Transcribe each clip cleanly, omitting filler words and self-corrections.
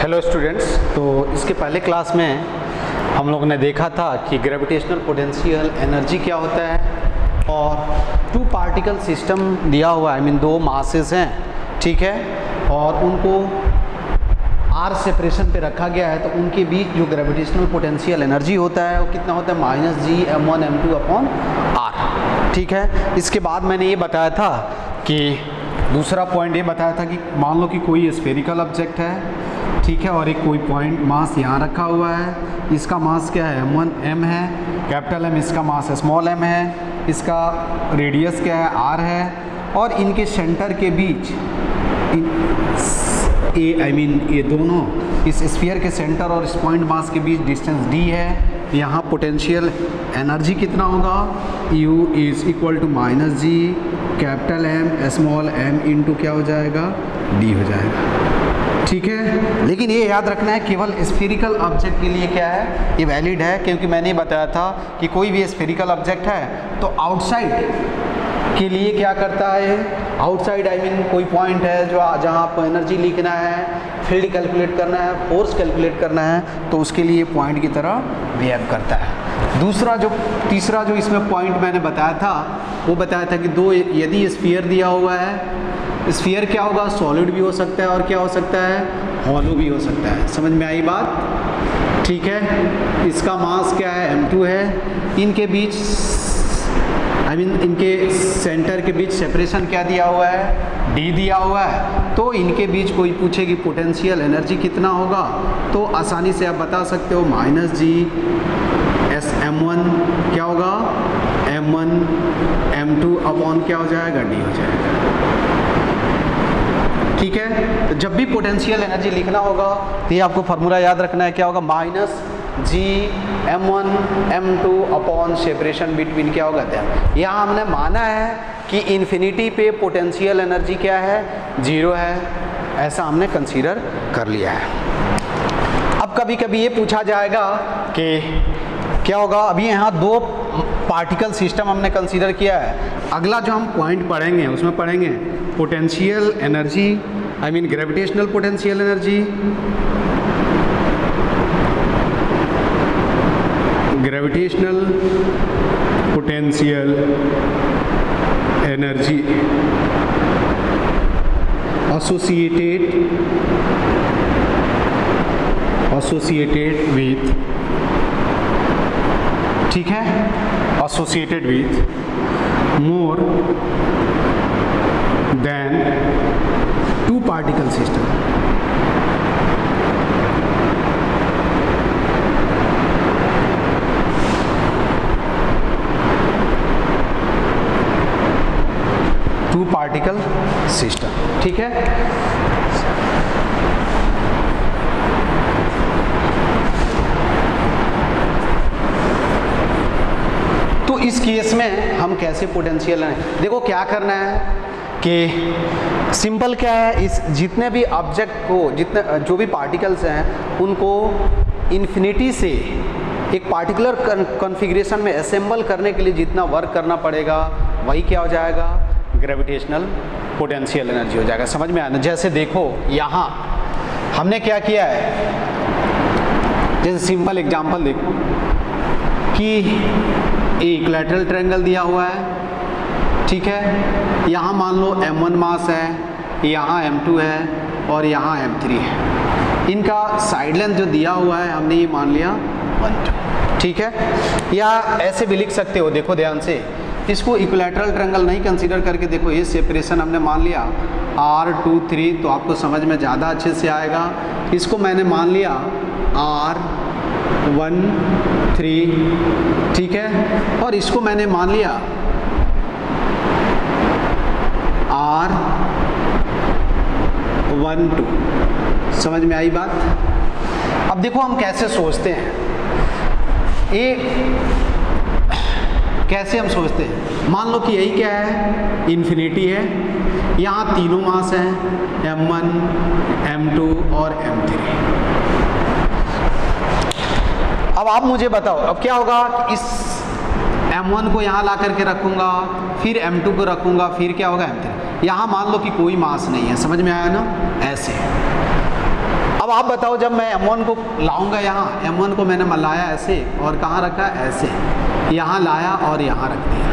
Hello students. तो इसके पहले क्लास में हम लोगों ने देखा था कि ग्रेविटेशनल पोटेंशियल एनर्जी क्या होता है और टू पार्टिकल सिस्टम दिया हुआ है, दो मासेस हैं, ठीक है, और उनको आर सेपरेशन पे रखा गया है, तो उनके बीच जो ग्रेविटेशनल पोटेंशियल एनर्जी होता है वो कितना होता है -G(m1m2)/r, ठीक है। इसके बाद मैंने ये बताया था कि दूसरा पॉइंट ये बताया था कि मान लो कि कोई स्फेरिकल ऑब्जेक्ट है, ठीक है, और एक कोई पॉइंट मास यहाँ रखा हुआ है, इसका मास क्या है m1 m है, कैपिटल M, इसका मास स्मॉल m है, इसका रेडियस क्या है r है, और इनके सेंटर के बीच ये दोनों इस स्फीयर के सेंटर और इस पॉइंट मास के बीच डिस्टेंस d है। यहाँ पोटेंशियल एनर्जी कितना होगा, U = -G capital M small m into क्या हो जाएगा, d हो जाएगा, ठीक है। लेकिन ये याद रखना है केवल स्फेरिकल ऑब्जेक्ट के लिए क्या है, ये वैलिड है, क्योंकि मैंने बताया था कि कोई भी स्फेरिकल ऑब्जेक्ट है तो आउटसाइड के लिए क्या करता है, आउटसाइड कोई पॉइंट है जो जहाँ आपको एनर्जी लिखना है, फील्ड कैलकुलेट करना है, फोर्स कैलकुलेट करना है, तो उसके लिए पॉइंट की तरह बिहेव करता है। तीसरा जो इसमें पॉइंट मैंने बताया था वो बताया था कि यदि स्फीयर दिया हुआ है, स्फीयर क्या होगा, सॉलिड भी हो सकता है और क्या हो सकता है, हॉलो भी हो सकता है। समझ में आई बात, ठीक है। इसका मास क्या है, m2 है, इनके बीच इनके सेंटर के बीच सेपरेशन क्या दिया हुआ है, d दिया हुआ है, तो इनके बीच कोई पूछे कि पोटेंशियल एनर्जी कितना होगा, तो आसानी से आप बता सकते हो -G m1 क्या होगा, m1 m2 अपॉन क्या हो जाएगा, d हो जाएगा, ठीक है। तो जब भी पोटेंशियल एनर्जी लिखना होगा तो ये आपको फार्मूला याद रखना है, क्या होगा, -G m1 m2 upon separation between क्या होगा, यहाँ हमने माना है कि इन्फिनिटी पे पोटेंशियल एनर्जी क्या है, 0 है, ऐसा हमने कंसीडर कर लिया है। अब कभी कभी ये पूछा जाएगा कि क्या होगा, अभी यहाँ दो पार्टिकल सिस्टम हमने कंसीडर किया है, अगला जो हम पॉइंट पढ़ेंगे उसमें पढ़ेंगे potential energy, gravitational potential energy, gravitational potential energy associated with, ठीक है, associated with more than two particle system। Two particle system, ठीक है। तो इस केस में हम कैसे पोटेंशियल है, देखो क्या करना है कि सिंपल क्या है, इस जितने भी ऑब्जेक्ट को जो भी पार्टिकल्स हैं उनको इन्फिनिटी से एक पार्टिकुलर कॉन्फ़िगरेशन में असेंबल करने के लिए जितना वर्क करना पड़ेगा वही क्या हो जाएगा, ग्रेविटेशनल पोटेंशियल एनर्जी हो जाएगा। समझ में आना, जैसे देखो यहाँ हमने क्या किया है, जैसे सिंपल एग्जांपल देखो कि एक इक्विलैटरल ट्रायंगल दिया हुआ है, ठीक है, यहाँ मान लो m1 मास है, यहाँ m2 है और यहाँ m3 है, इनका साइड लेंथ जो दिया हुआ है हमने ये मान लिया 1, 2, ठीक है। या ऐसे भी लिख सकते हो, देखो ध्यान से, इसको इक्विलैटरल ट्रायंगल नहीं कंसीडर करके देखो ये सेपरेशन हमने मान लिया r2 3, तो आपको समझ में ज़्यादा अच्छे से आएगा। इसको मैंने मान लिया r1 3, ठीक है, और इसको मैंने मान लिया r1 2। समझ में आई बात। अब देखो हम कैसे सोचते हैं, कैसे हम सोचते हैं, मान लो कि यही क्या है, इन्फिनिटी है, यहाँ तीनों मास हैं, m1 m2 और m3। अब आप मुझे बताओ, अब क्या होगा, इस m1 को यहाँ ला करके रखूँगा, फिर m2 को रखूँगा, फिर क्या होगा m3। यहाँ मान लो कि कोई मास नहीं है, समझ में आया ना, ऐसे अब आप बताओ, जब मैं M1 को लाऊंगा यहाँ, M1 को मैंने लाया ऐसे और कहाँ रखा ऐसे, यहाँ लाया और यहाँ रख दिया,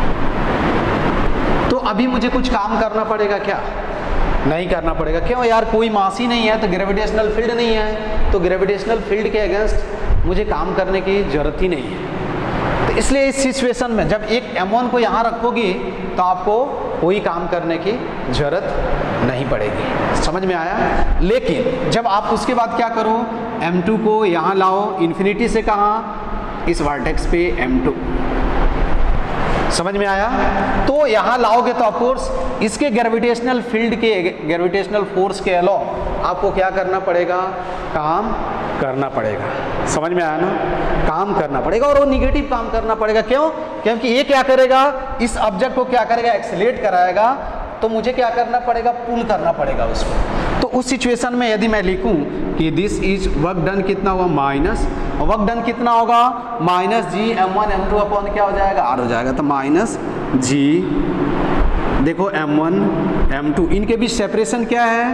तो अभी मुझे कुछ काम करना पड़ेगा क्या? नहीं करना पड़ेगा। क्यों यार? कोई मास ही नहीं है, तो ग्रेविटेशनल फील्ड नहीं है, तो ग्रेविटेशनल फील्ड के अगेंस्ट मुझे काम करने की जरूरत ही नहीं है। तो इसलिए इस सिचुएशन में जब एक M1 को यहाँ रखोगे तो आपको कोई काम करने की जरूरत नहीं पड़ेगी। समझ में आया? लेकिन जब आप उसके बाद क्या करो, M2 को यहाँ लाओ, इन्फिनिटी से कहाँ, इस वर्टेक्स पे M2। समझ में आया? तो यहाँ लाओगे तो ऑफकोर्स इसके ग्रेविटेशनल फील्ड के, ग्रेविटेशनल फोर्स के अलावा आपको क्या करना पड़ेगा? काम करना पड़ेगा। समझ में आया ना? काम करना पड़ेगा, और वो निगेटिव काम करना पड़ेगा। क्यों? क्योंकि ये क्या करेगा, इस ऑब्जेक्ट को क्या करेगा, एक्सेलरेट कराएगा, तो मुझे क्या करना पड़ेगा, पुल करना पड़ेगा उसको। तो उस सिचुएशन में यदि मैं लिखूं कि दिस इज वर्क डन कितना हुआ, माइनस, वर्क डन कितना होगा, minus G M1 M2 upon क्या हो जाएगा, R हो जाएगा। तो माइनस जी, देखो M1 M2, इनके बीच सेपरेशन क्या है,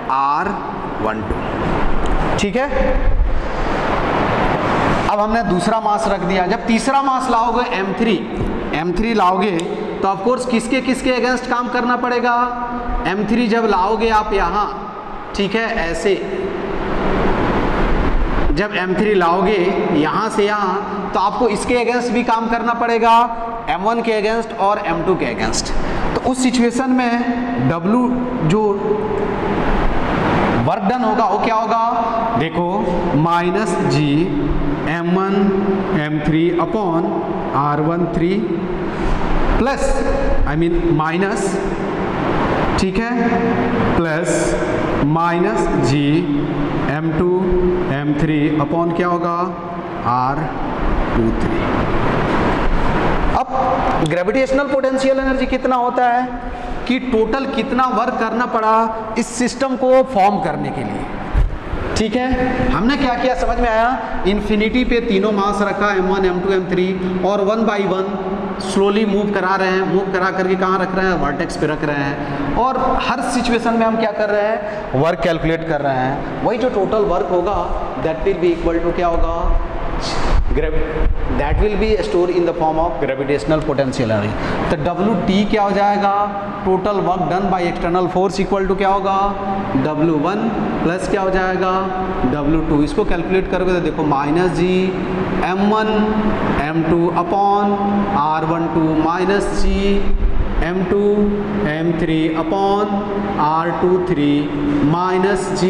R12। ठीक है, अब हमने दूसरा मास रख दिया। जब तीसरा मास लाओगे M3 लाओगे तो ऑफ कोर्स किसके किसके अगेंस्ट काम करना पड़ेगा? M3 जब लाओगे आप यहाँ, ठीक है, ऐसे जब M3 लाओगे यहाँ से यहाँ, तो आपको इसके अगेंस्ट भी काम करना पड़ेगा, M1 के अगेंस्ट और M2 के अगेंस्ट। तो उस सिचुएशन में W जो वर्क डन होगा वो क्या होगा, देखो minus G M1 M3 upon R13 plus, I mean minus, ठीक है, plus minus G M2 M3 upon क्या होगा, R23। अब ग्रेविटेशनल पोटेंशियल एनर्जी कितना होता है कि टोटल कितना वर्क करना पड़ा इस सिस्टम को फॉर्म करने के लिए। ठीक है, हमने क्या किया समझ में आया? इन्फिनिटी पे तीनों मास रखा, M1 M2 M3, और 1 बाई 1 स्लोली मूव करा रहे हैं, मूव करा करके कहाँ रख रहे हैं, वर्टेक्स पे रख रहे हैं, और हर सिचुएशन में हम क्या कर रहे हैं, वर्क कैलकुलेट कर रहे हैं। वही जो टोटल वर्क होगा that will be equal to क्या होगा, that will be store in the form of gravitational potential energy. तो WT क्या हो जाएगा, total work done by external force equal to क्या होगा, W1 प्लस क्या हो जाएगा, W2। इसको कैलकुलेट करोगे तो देखो minus G M1 M2 upon R12 minus G M2 M3 upon R23 minus G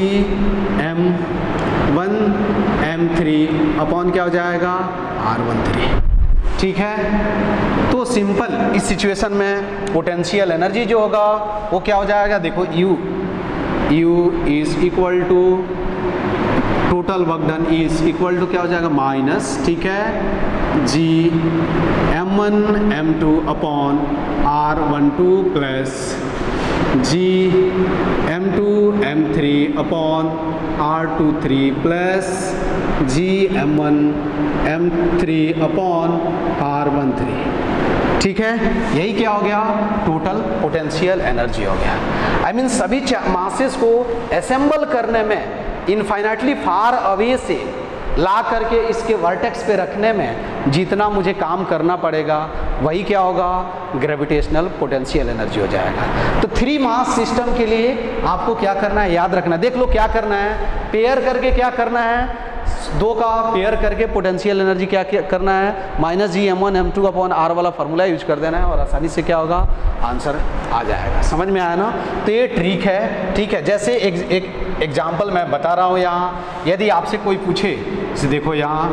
M1 M3 upon क्या हो जाएगा, R13। ठीक है, तो सिंपल इस सिचुएशन में पोटेंशियल एनर्जी जो होगा वो क्या हो जाएगा, देखो U is equal to total work done is equal to क्या हो जाएगा, माइनस, ठीक है, G M1 M2 upon R12 plus G M2 M3 upon R23 plus G M1 M3 upon R13। ठीक है, यही क्या हो गया, टोटल पोटेंशियल एनर्जी हो गया। आई मीन सभी मासेस को असेंबल करने में, इनफाइनाइटली फार अवे से ला करके इसके वर्टेक्स पे रखने में जितना मुझे काम करना पड़ेगा वही क्या होगा, ग्रेविटेशनल पोटेंशियल एनर्जी हो जाएगा। तो 3 मास सिस्टम के लिए आपको क्या करना है, याद रखना है। देख लो क्या करना है, पेयर करके क्या करना है, 2 का पेयर करके पोटेंशियल एनर्जी क्या करना है, minus G M1 M2 upon R वाला फार्मूला यूज कर देना है और आसानी से क्या होगा, आंसर आ जाएगा। समझ में आया ना? तो ये ट्रिक है। ठीक है, जैसे एक एग्जाम्पल मैं बता रहा हूँ यहाँ, यदि आपसे कोई पूछे, जैसे देखो यहाँ,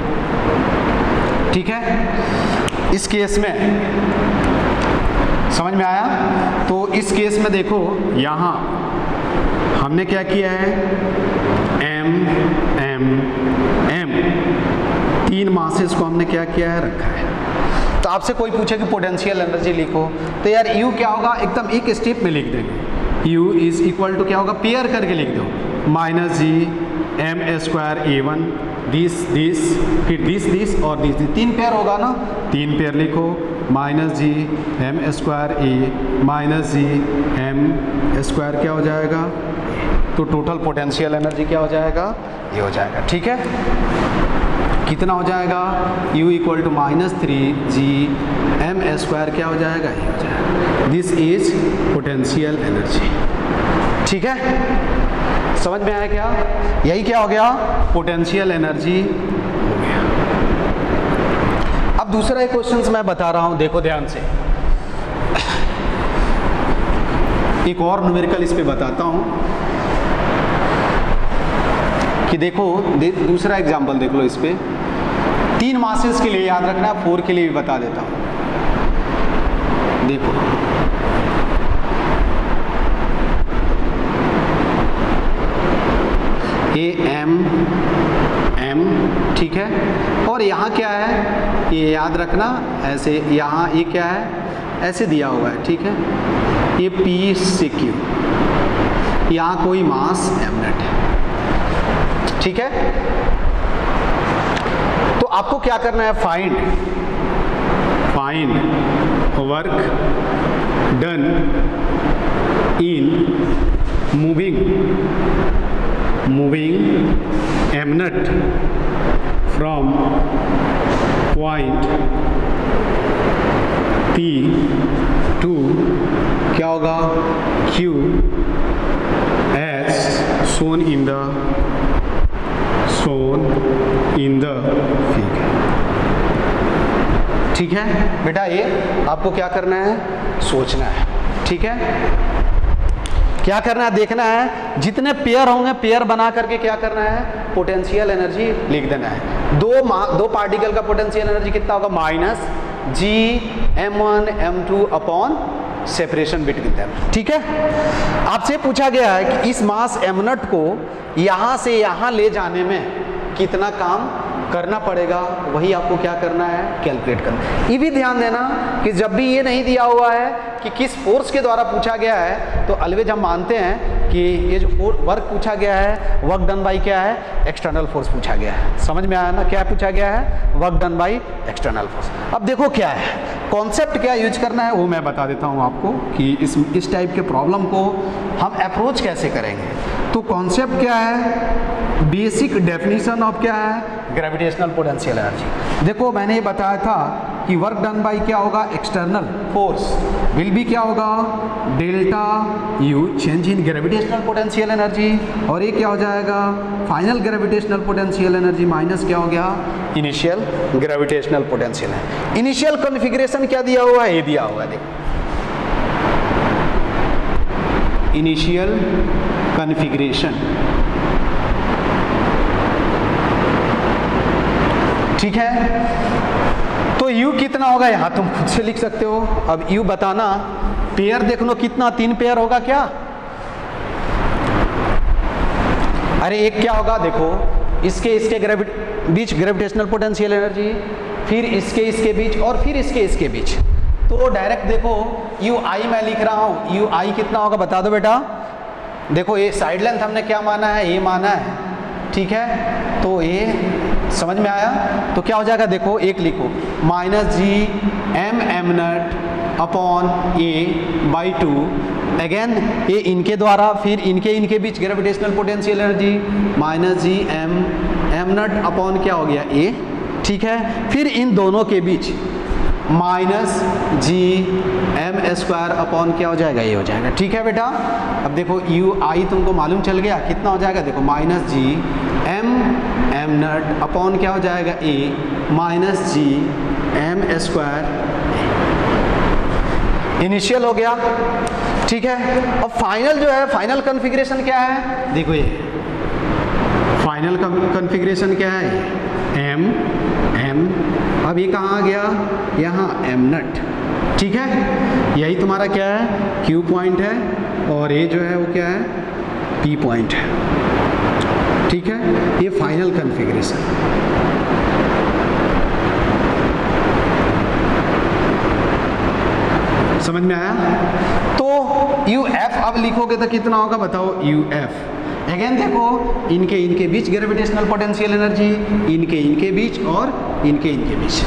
ठीक है, इस केस में समझ में आया? तो इस केस में देखो यहाँ हमने क्या किया है, M M M 3 मासेस को हमने क्या किया है, रखा है। तो आपसे कोई पूछे कि पोटेंशियल एनर्जी लिखो, तो यार U क्या होगा, एकदम एक स्टेप में लिख देंगे। U इज इक्वल टू क्या होगा, पेयर करके लिख दो, minus G M square A1 this फिर दिस और दिस 3 पेयर होगा ना, 3 पेयर लिखो, minus G M square A minus G M square क्या हो जाएगा, तो टोटल पोटेंशियल एनर्जी क्या हो जाएगा, ये हो जाएगा। ठीक है, कितना हो जाएगा, U इक्वल टू -3Gm² क्या हो जाएगा, ये हो जाएगा। This is potential energy. ठीक है, समझ में आया क्या, यही क्या हो गया, पोटेंशियल एनर्जी हो गया। अब दूसरा एक क्वेश्चन मैं बता रहा हूं, देखो ध्यान से, एक और न्यूमेरिकल इस पे बताता हूं कि देखो दूसरा एग्जांपल देख लो इस पे। 3 मासेस के लिए याद रखना, 4 के लिए भी बता देता हूं। देखो AM, ठीक है, और यहाँ क्या है, ये याद रखना ऐसे, यहाँ ये क्या है, ऐसे दिया हुआ है। ठीक है, ये P से Q, यहाँ कोई मास mnet है। ठीक है, तो आपको क्या करना है, find work done in moving mnet from point P to क्या होगा, Q as shown in the figure। ठीक है बेटा, ये आपको क्या करना है, सोचना है। ठीक है, क्या करना है, देखना है, जितने पेयर होंगे पेयर बना करके क्या करना है, पोटेंशियल एनर्जी लिख देना है। दो पार्टिकल का पोटेंशियल एनर्जी कितना होगा, -Gm1 m2 upon separation between them. ठीक है, आपसे पूछा गया है कि इस मास mnet को यहां से यहां ले जाने में कितना काम करना पड़ेगा, वही आपको क्या करना है, कैलकुलेट करना। ये भी ध्यान देना कि जब भी ये नहीं दिया हुआ है कि किस फोर्स के द्वारा पूछा गया है, तो ऑलवेज हम मानते हैं कि ये जो वर्क पूछा गया है, वर्क डन बाई क्या है, एक्सटर्नल फोर्स पूछा गया है। समझ में आया ना, क्या पूछा गया है, work done by external force. अब देखो क्या है, कॉन्सेप्ट क्या यूज करना है वो मैं बता देता हूँ आपको कि इस टाइप के प्रॉब्लम को हम अप्रोच कैसे करेंगे। तो कॉन्सेप्ट क्या है, बेसिक डेफिनेशन ऑफ क्या है, ग्रेविटेशनल पोटेंशियल एनर्जी। देखो मैंने ये बताया था कि वर्क डन बाई क्या होगा, एक्सटर्नल फोर्स विल बी क्या होगा, delta U change in gravitational potential energy, और ये क्या हो जाएगा, final gravitational potential energy minus क्या हो गया, इनिशियल ग्रेविटेशनल पोटेंशियल है। इनिशियल कॉन्फ़िगरेशन क्या दिया हुआ है, ये दिया हुआ है, देखो इनिशियल कॉन्फ़िगरेशन। ठीक है, तो U कितना होगा, यहां तुम खुद से लिख सकते हो। अब U बताना, पेयर देख लो कितना, 3 पेयर होगा क्या, अरे एक क्या होगा, देखो इसके बीच ग्रेविटेशनल पोटेंशियल एनर्जी, फिर इसके बीच, और फिर इसके बीच। तो डायरेक्ट देखो UI मैं लिख रहा हूं, UI कितना होगा बता दो बेटा। देखो ये साइड लेंथ हमने क्या माना है, ये माना है। ठीक है, तो ये समझ में आया, तो क्या हो जाएगा, देखो एक लिखो -Gm अपॉन A/2, अगेन ये इनके द्वारा, फिर इनके बीच gravitational potential energy -Gm upon क्या हो गया, A। ठीक है, फिर इन दोनों के बीच -Gm² अपॉन क्या हो जाएगा, ये हो जाएगा। ठीक है बेटा, अब देखो UI तुमको मालूम चल गया कितना हो जाएगा, देखो -Gm अपॉन क्या हो जाएगा, A -Gm², इनिशियल हो गया। ठीक है, अब फाइनल जो है, फाइनल कॉन्फ़िगरेशन क्या है, देखो ये फाइनल कॉन्फ़िगरेशन क्या है, M। अब ये कहाँ आ गया, यहाँ mnet। ठीक है, यही तुम्हारा क्या है, Q पॉइंट है, और ये जो है वो क्या है, P पॉइंट है। ठीक है, ये फाइनल कॉन्फ़िगरेशन। समझ में आया, तो UF अब लिखोगे तो कितना होगा बताओ, UF अगेन देखो इनके बीच ग्रेविटेशनल पोटेंशियल एनर्जी, इनके बीच और इनके बीच।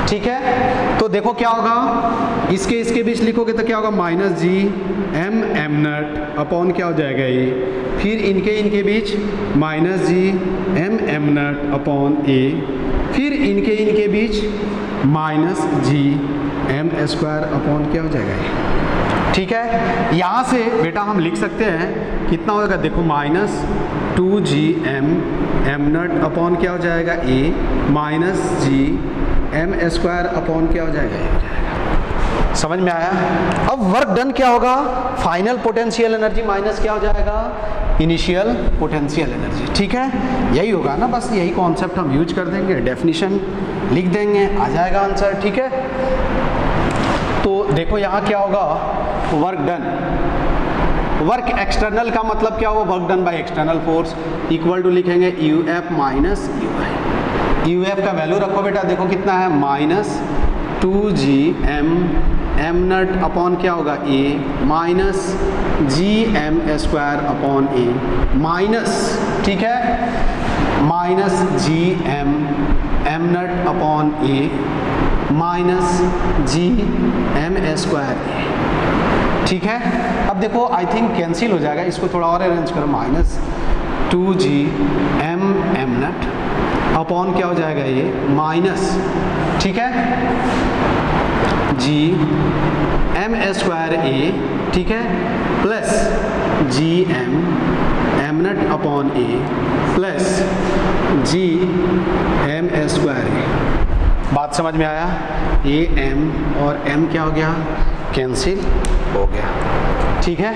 ठीक है, तो देखो क्या होगा, इसके बीच लिखोगे तो क्या होगा, minus G M M naught upon क्या हो जाएगा ये, फिर इनके बीच minus G M M naught upon A, फिर इनके बीच minus G M square upon क्या हो जाएगा ये। ठीक है, यहाँ से बेटा हम लिख सकते हैं कितना होगा, देखो minus 2g M naught upon क्या हो जाएगा A, minus G M square upon क्या हो जाएगा ये। समझ में आया। अब वर्क डन क्या होगा, फाइनल पोटेंशियल एनर्जी माइनस क्या हो जाएगा, इनिशियल पोटेंशियल एनर्जी। ठीक है, यही होगा ना, बस यही कॉन्सेप्ट हम यूज कर देंगे, डेफिनेशन लिख देंगे, आ जाएगा आंसर। ठीक है, तो देखो यहाँ क्या होगा, वर्क डन, वर्क एक्सटर्नल का मतलब क्या होगा, work done by external force equal to लिखेंगे U F minus U I. U F का वैल्यू रखो बेटा, देखो कितना है, minus 2g M naught upon क्या होगा A, minus G M square upon A, minus, ठीक है, minus G M naught upon A, minus G M square A. ठीक है, अब देखो आई थिंक कैंसिल हो जाएगा, इसको थोड़ा और अरेंज करो, minus 2g M naught upon क्या हो जाएगा ये, माइनस, ठीक है, जी एम स्क्वायर ए, ठीक है, plus G M naught upon A plus G M square A. बात समझ में आया, ए एम और एम क्या हो गया, कैंसिल हो गया। ठीक है,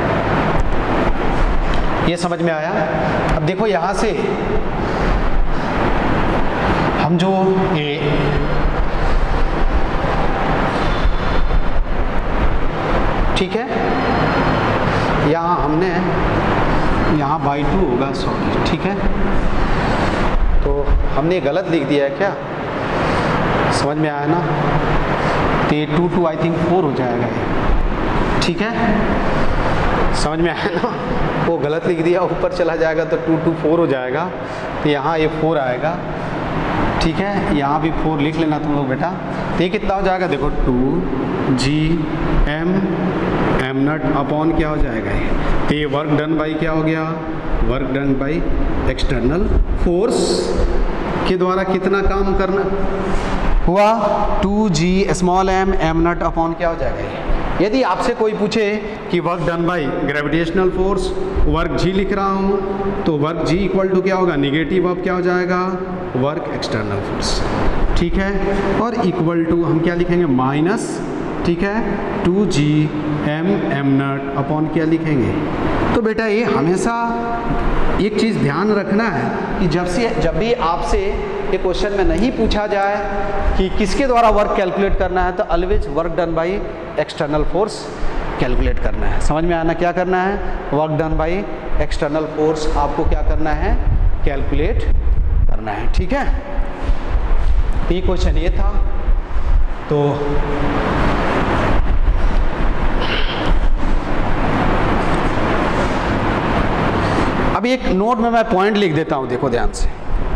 ये समझ में आया। अब देखो यहाँ से हम जो ठीक है, यहाँ हमने यहाँ बाई 2 होगा, सॉरी, ठीक है, तो हमने गलत लिख दिया है क्या, समझ में आया ना, तो ये 2 आई थिंक 4 हो जाएगा ये। ठीक है, समझ में आया ना, वो गलत लिख दिया, ऊपर चला जाएगा तो 2 4 हो जाएगा, तो यहाँ ये 4 आएगा। ठीक है, यहाँ भी 4 लिख लेना तुम लोग बेटा, तो ये कितना हो जाएगा, देखो 2g एम नट अपॉन क्या हो जाएगा ये, तो ये वर्क डन बाई क्या हो गया, work done by external force के द्वारा कितना काम करना हुआ, 2g small M naught upon क्या हो जाएगा ये। यदि आपसे कोई पूछे कि work done by gravitational force, work G लिख रहा हूँ, तो वर्क जी इक्वल टू क्या होगा, निगेटिव ऑफ क्या हो जाएगा, वर्क एक्सटर्नल फोर्स। ठीक है, और इक्वल टू हम क्या लिखेंगे, माइनस, ठीक है, 2g एम नट अपॉन क्या लिखेंगे। तो बेटा ये हमेशा एक चीज़ ध्यान रखना है कि जब भी आपसे ये क्वेश्चन में नहीं पूछा जाए कि किसके द्वारा वर्क कैलकुलेट करना है, तो always work done by external force calculate करना है। समझ में आना, क्या करना है, work done by external force आपको क्या करना है, कैलकुलेट करना है। ठीक है, ये क्वेश्चन ये था। तो अभी एक नोट में मैं पॉइंट लिख देता हूं, देखो ध्यान से,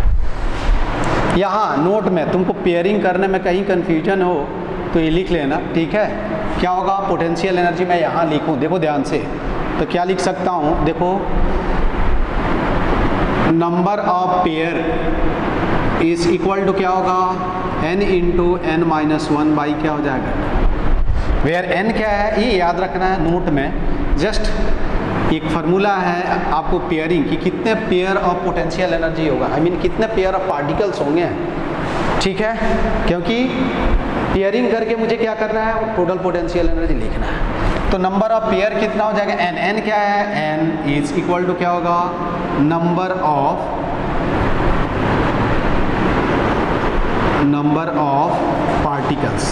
यहाँ नोट में तुमको पेयरिंग करने में कहीं कंफ्यूजन हो तो ये लिख लेना। ठीक है, क्या होगा, पोटेंशियल एनर्जी मैं यहाँ लिखूँ, देखो ध्यान से, तो क्या लिख सकता हूँ, देखो number of pair is equal to क्या होगा, n into n minus 1 by क्या हो जाएगा, वेयर n क्या है ये याद रखना है नोट में। जस्ट एक फार्मूला है आपको पेयरिंग की, कितने पेयर ऑफ पोटेंशियल एनर्जी होगा, आई मीन कितने पेयर ऑफ पार्टिकल्स होंगे। ठीक है, क्योंकि पेयरिंग करके मुझे क्या करना है, टोटल पोटेंशियल एनर्जी लिखना है। तो नंबर ऑफ पेयर कितना हो जाएगा, n क्या है, n इज इक्वल टू क्या होगा, नंबर ऑफ पार्टिकल्स।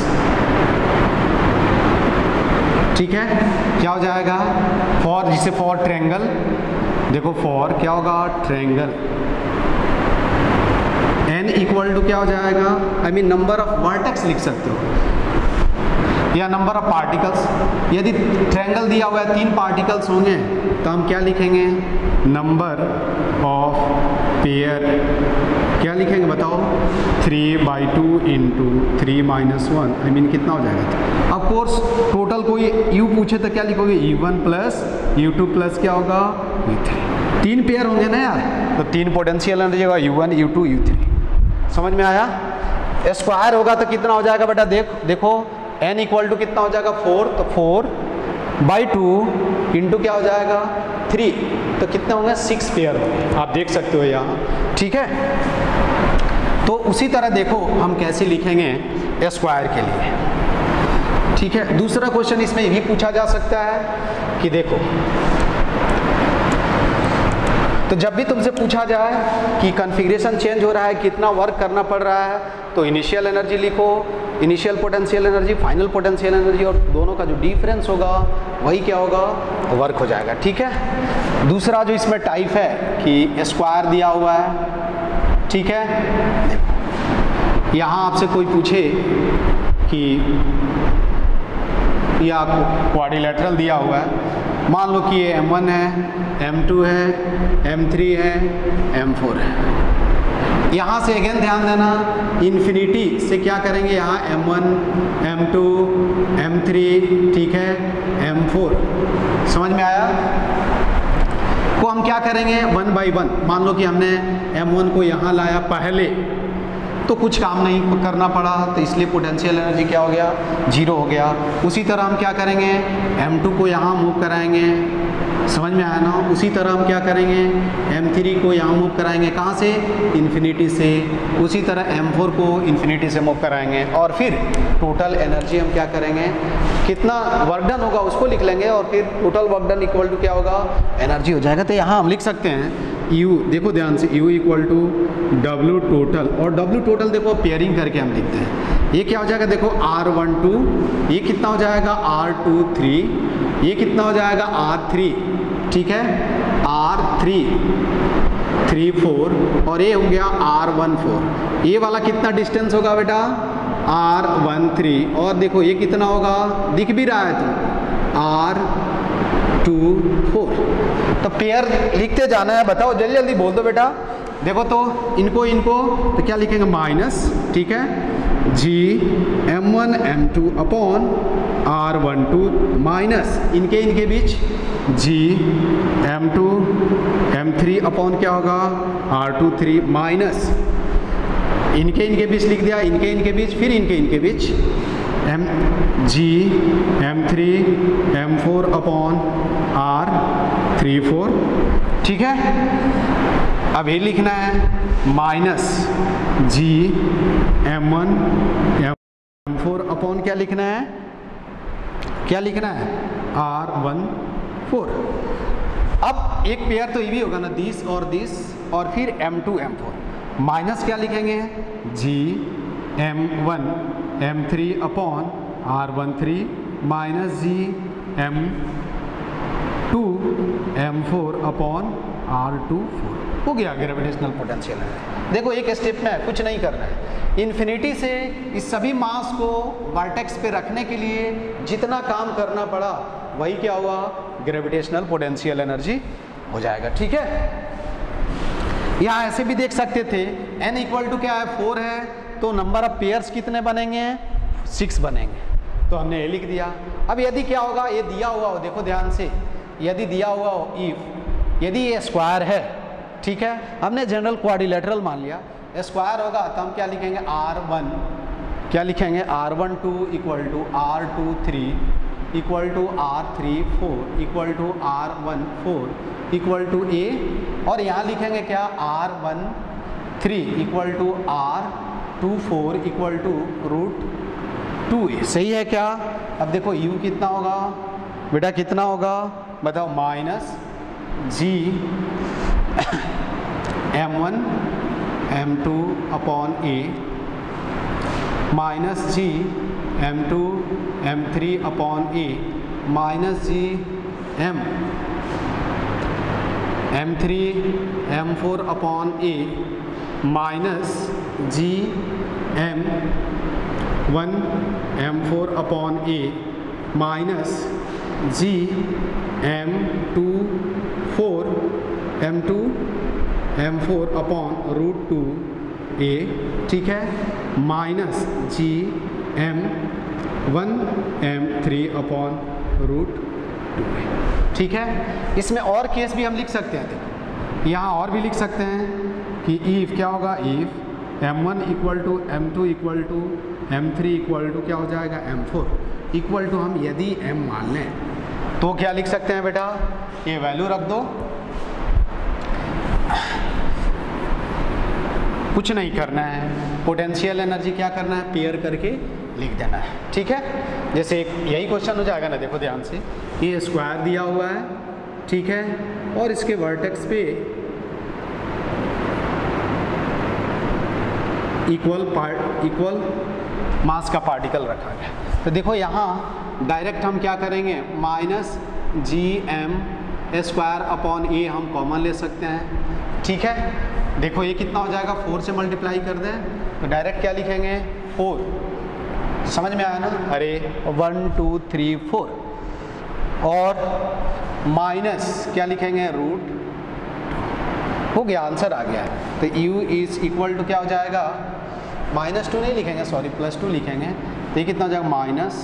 ठीक है, क्या हो जाएगा, फॉर, जिसे फॉर ट्रायंगल, देखो फॉर क्या होगा, ट्रायंगल, n इक्वल टू क्या हो जाएगा, I mean number of vertex लिख सकते हो, या नंबर ऑफ पार्टिकल्स। यदि ट्रायंगल दिया हुआ है 3 पार्टिकल्स होंगे तो हम क्या लिखेंगे, नंबर ऑफ पेयर क्या लिखेंगे बताओ, 3/2 इंटू 3 - 1 आई मीन कितना हो जाएगा। ऑफ कोर्स टोटल कोई u पूछे तो क्या लिखोगे, u1 प्लस u2 प्लस क्या होगा u3। 3 पेयर होंगे ना यार, तो 3 पोटेंशियल एनर्जी होगा u1 u2 u3। समझ में आया। स्क्वायर होगा तो कितना हो जाएगा बेटा, देखो n इक्वल टू कितना हो जाएगा 4, तो 4/2 इंटू क्या हो जाएगा 3, तो कितने होंगे 6 पेयर होंगे, आप देख सकते हो यहाँ। ठीक है, तो उसी तरह देखो हम कैसे लिखेंगे स्क्वायर के लिए। ठीक है, दूसरा क्वेश्चन इसमें भी पूछा जा सकता है कि देखो, तो जब भी तुमसे पूछा जाए कि कॉन्फ़िगरेशन चेंज हो रहा है, कितना वर्क करना पड़ रहा है, तो इनिशियल एनर्जी लिखो, initial potential energy, final potential energy, और दोनों का जो डिफरेंस होगा वही क्या होगा, वर्क हो जाएगा। ठीक है, दूसरा जो इसमें टाइप है कि स्क्वायर दिया हुआ है। ठीक है, यहाँ आपसे कोई पूछे कि या क्वाड्रिलेटरल दिया हुआ है, मान लो कि ये m1 है, m2 है, m3 है, m4 है। यहाँ से अगेन ध्यान देना, इन्फिनिटी से क्या करेंगे, यहाँ m1, m2, m3, ठीक है, m4। समझ में आया। को हम क्या करेंगे 1 by 1, मान लो कि हमने m1 को यहाँ लाया पहले, तो कुछ काम नहीं करना पड़ा, तो इसलिए पोटेंशियल एनर्जी क्या हो गया, 0 हो गया। उसी तरह हम क्या करेंगे, m2 को यहाँ मूव कराएंगे, समझ में आया ना। उसी तरह हम क्या करेंगे, m3 को यहाँ मूव कराएंगे, कहाँ से, इन्फिनिटी से। उसी तरह m4 को इन्फिनिटी से मूव कराएंगे, और फिर टोटल एनर्जी हम क्या करेंगे, कितना वर्क डन होगा उसको लिख लेंगे, और फिर total work done equal to क्या होगा, एनर्जी हो जाएगा। तो यहाँ हम लिख सकते हैं U, देखो ध्यान से, U equal to W total, और W टोटल देखो पेयरिंग करके हम लिखते हैं। ये क्या हो जाएगा, देखो R12, ये कितना हो जाएगा R23, ये कितना हो जाएगा R3, ठीक है, R3 34, और ये हो गया R14। ये वाला कितना डिस्टेंस होगा बेटा, R13, और देखो ये कितना होगा, दिख भी रहा है तुमको, R24। तो पेयर लिखते जाना है, बताओ जल्दी जल्दी बोल दो बेटा। देखो तो इनको तो क्या लिखेंगे, माइनस, ठीक है, G m1 m2 upon R12 minus इनके बीच G m2 m3 अपॉन क्या होगा, R23 माइनस इनके बीच लिख दिया, इनके बीच, फिर इनके बीच G m3 m4 upon R34। ठीक है, अब ये लिखना है minus G m1 m4 upon क्या लिखना है, R14। अब एक पेयर तो ये भी होगा ना, दिस और दिस, और फिर m2 m4 माइनस क्या लिखेंगे, G m1 m3 upon R13 minus G m2 m4 upon R24। हो गया ग्रेविटेशनल पोटेंशियल है। देखो एक स्टेप में है, कुछ नहीं करना है। इन्फिनिटी से इस सभी मास को वर्टेक्स पे रखने के लिए जितना काम करना पड़ा वही क्या हुआ, ग्रेविटेशनल पोटेंशियल एनर्जी हो जाएगा। ठीक है, यहाँ ऐसे भी देख सकते थे, n इक्वल टू क्या है 4 है, तो नंबर ऑफ पेयर्स कितने बनेंगे, 6 बनेंगे, तो हमने ये लिख दिया। अब यदि क्या होगा, ये दिया हुआ हो, देखो ध्यान से, यदि दिया हुआ हो, इफ यदि ये स्क्वायर है, ठीक है, हमने जनरल क्वाड्रिलेटरल मान लिया, स्क्वायर होगा तो हम क्या लिखेंगे, R1 क्या लिखेंगे, R12 equal to R23 equal to R34 equal to R14 equal to A, और यहाँ लिखेंगे क्या, R13 equal to R24 equal to √2A। सही है क्या। अब देखो U कितना होगा बेटा, कितना होगा बताओ, minus G m1 m2 upon A minus G m2 m3 upon A minus G m3 m4 upon A minus G 1 m4 upon a minus g m2 m4 upon root 2 a, ठीक है, minus g m1 m3 upon root 2 a, ठीक है। इसमें और case भी हम लिख सकते हैं, देखो यहाँ और भी लिख सकते हैं कि इफ़ क्या होगा, if m1 equal to m2 equal to m3 equal to क्या हो जाएगा m4 इक्वल टू, हम यदि m मान लें तो क्या लिख सकते हैं बेटा, ये वैल्यू रख दो, कुछ नहीं करना है, पोटेंशियल एनर्जी क्या करना है, पेयर करके लिख देना है, ठीक है। जैसे यही क्वेश्चन हो जाएगा ना, देखो ध्यान से, ये स्क्वायर दिया हुआ है, ठीक है, और इसके वर्टेक्स पे इक्वल मास का पार्टिकल रखा गया। तो देखो यहाँ डायरेक्ट हम क्या करेंगे, minus G M square upon A हम कॉमन ले सकते हैं, ठीक है। देखो ये कितना हो जाएगा, 4 से मल्टीप्लाई कर दें तो डायरेक्ट क्या लिखेंगे 4, समझ में आया ना, अरे 1 2 3 4, और माइनस क्या लिखेंगे रूट, हो गया, आंसर आ गया। तो u इज इक्वल टू क्या हो जाएगा, -2 नहीं लिखेंगे, सॉरी +2 लिखेंगे, तो ये कितना हो जाएगा,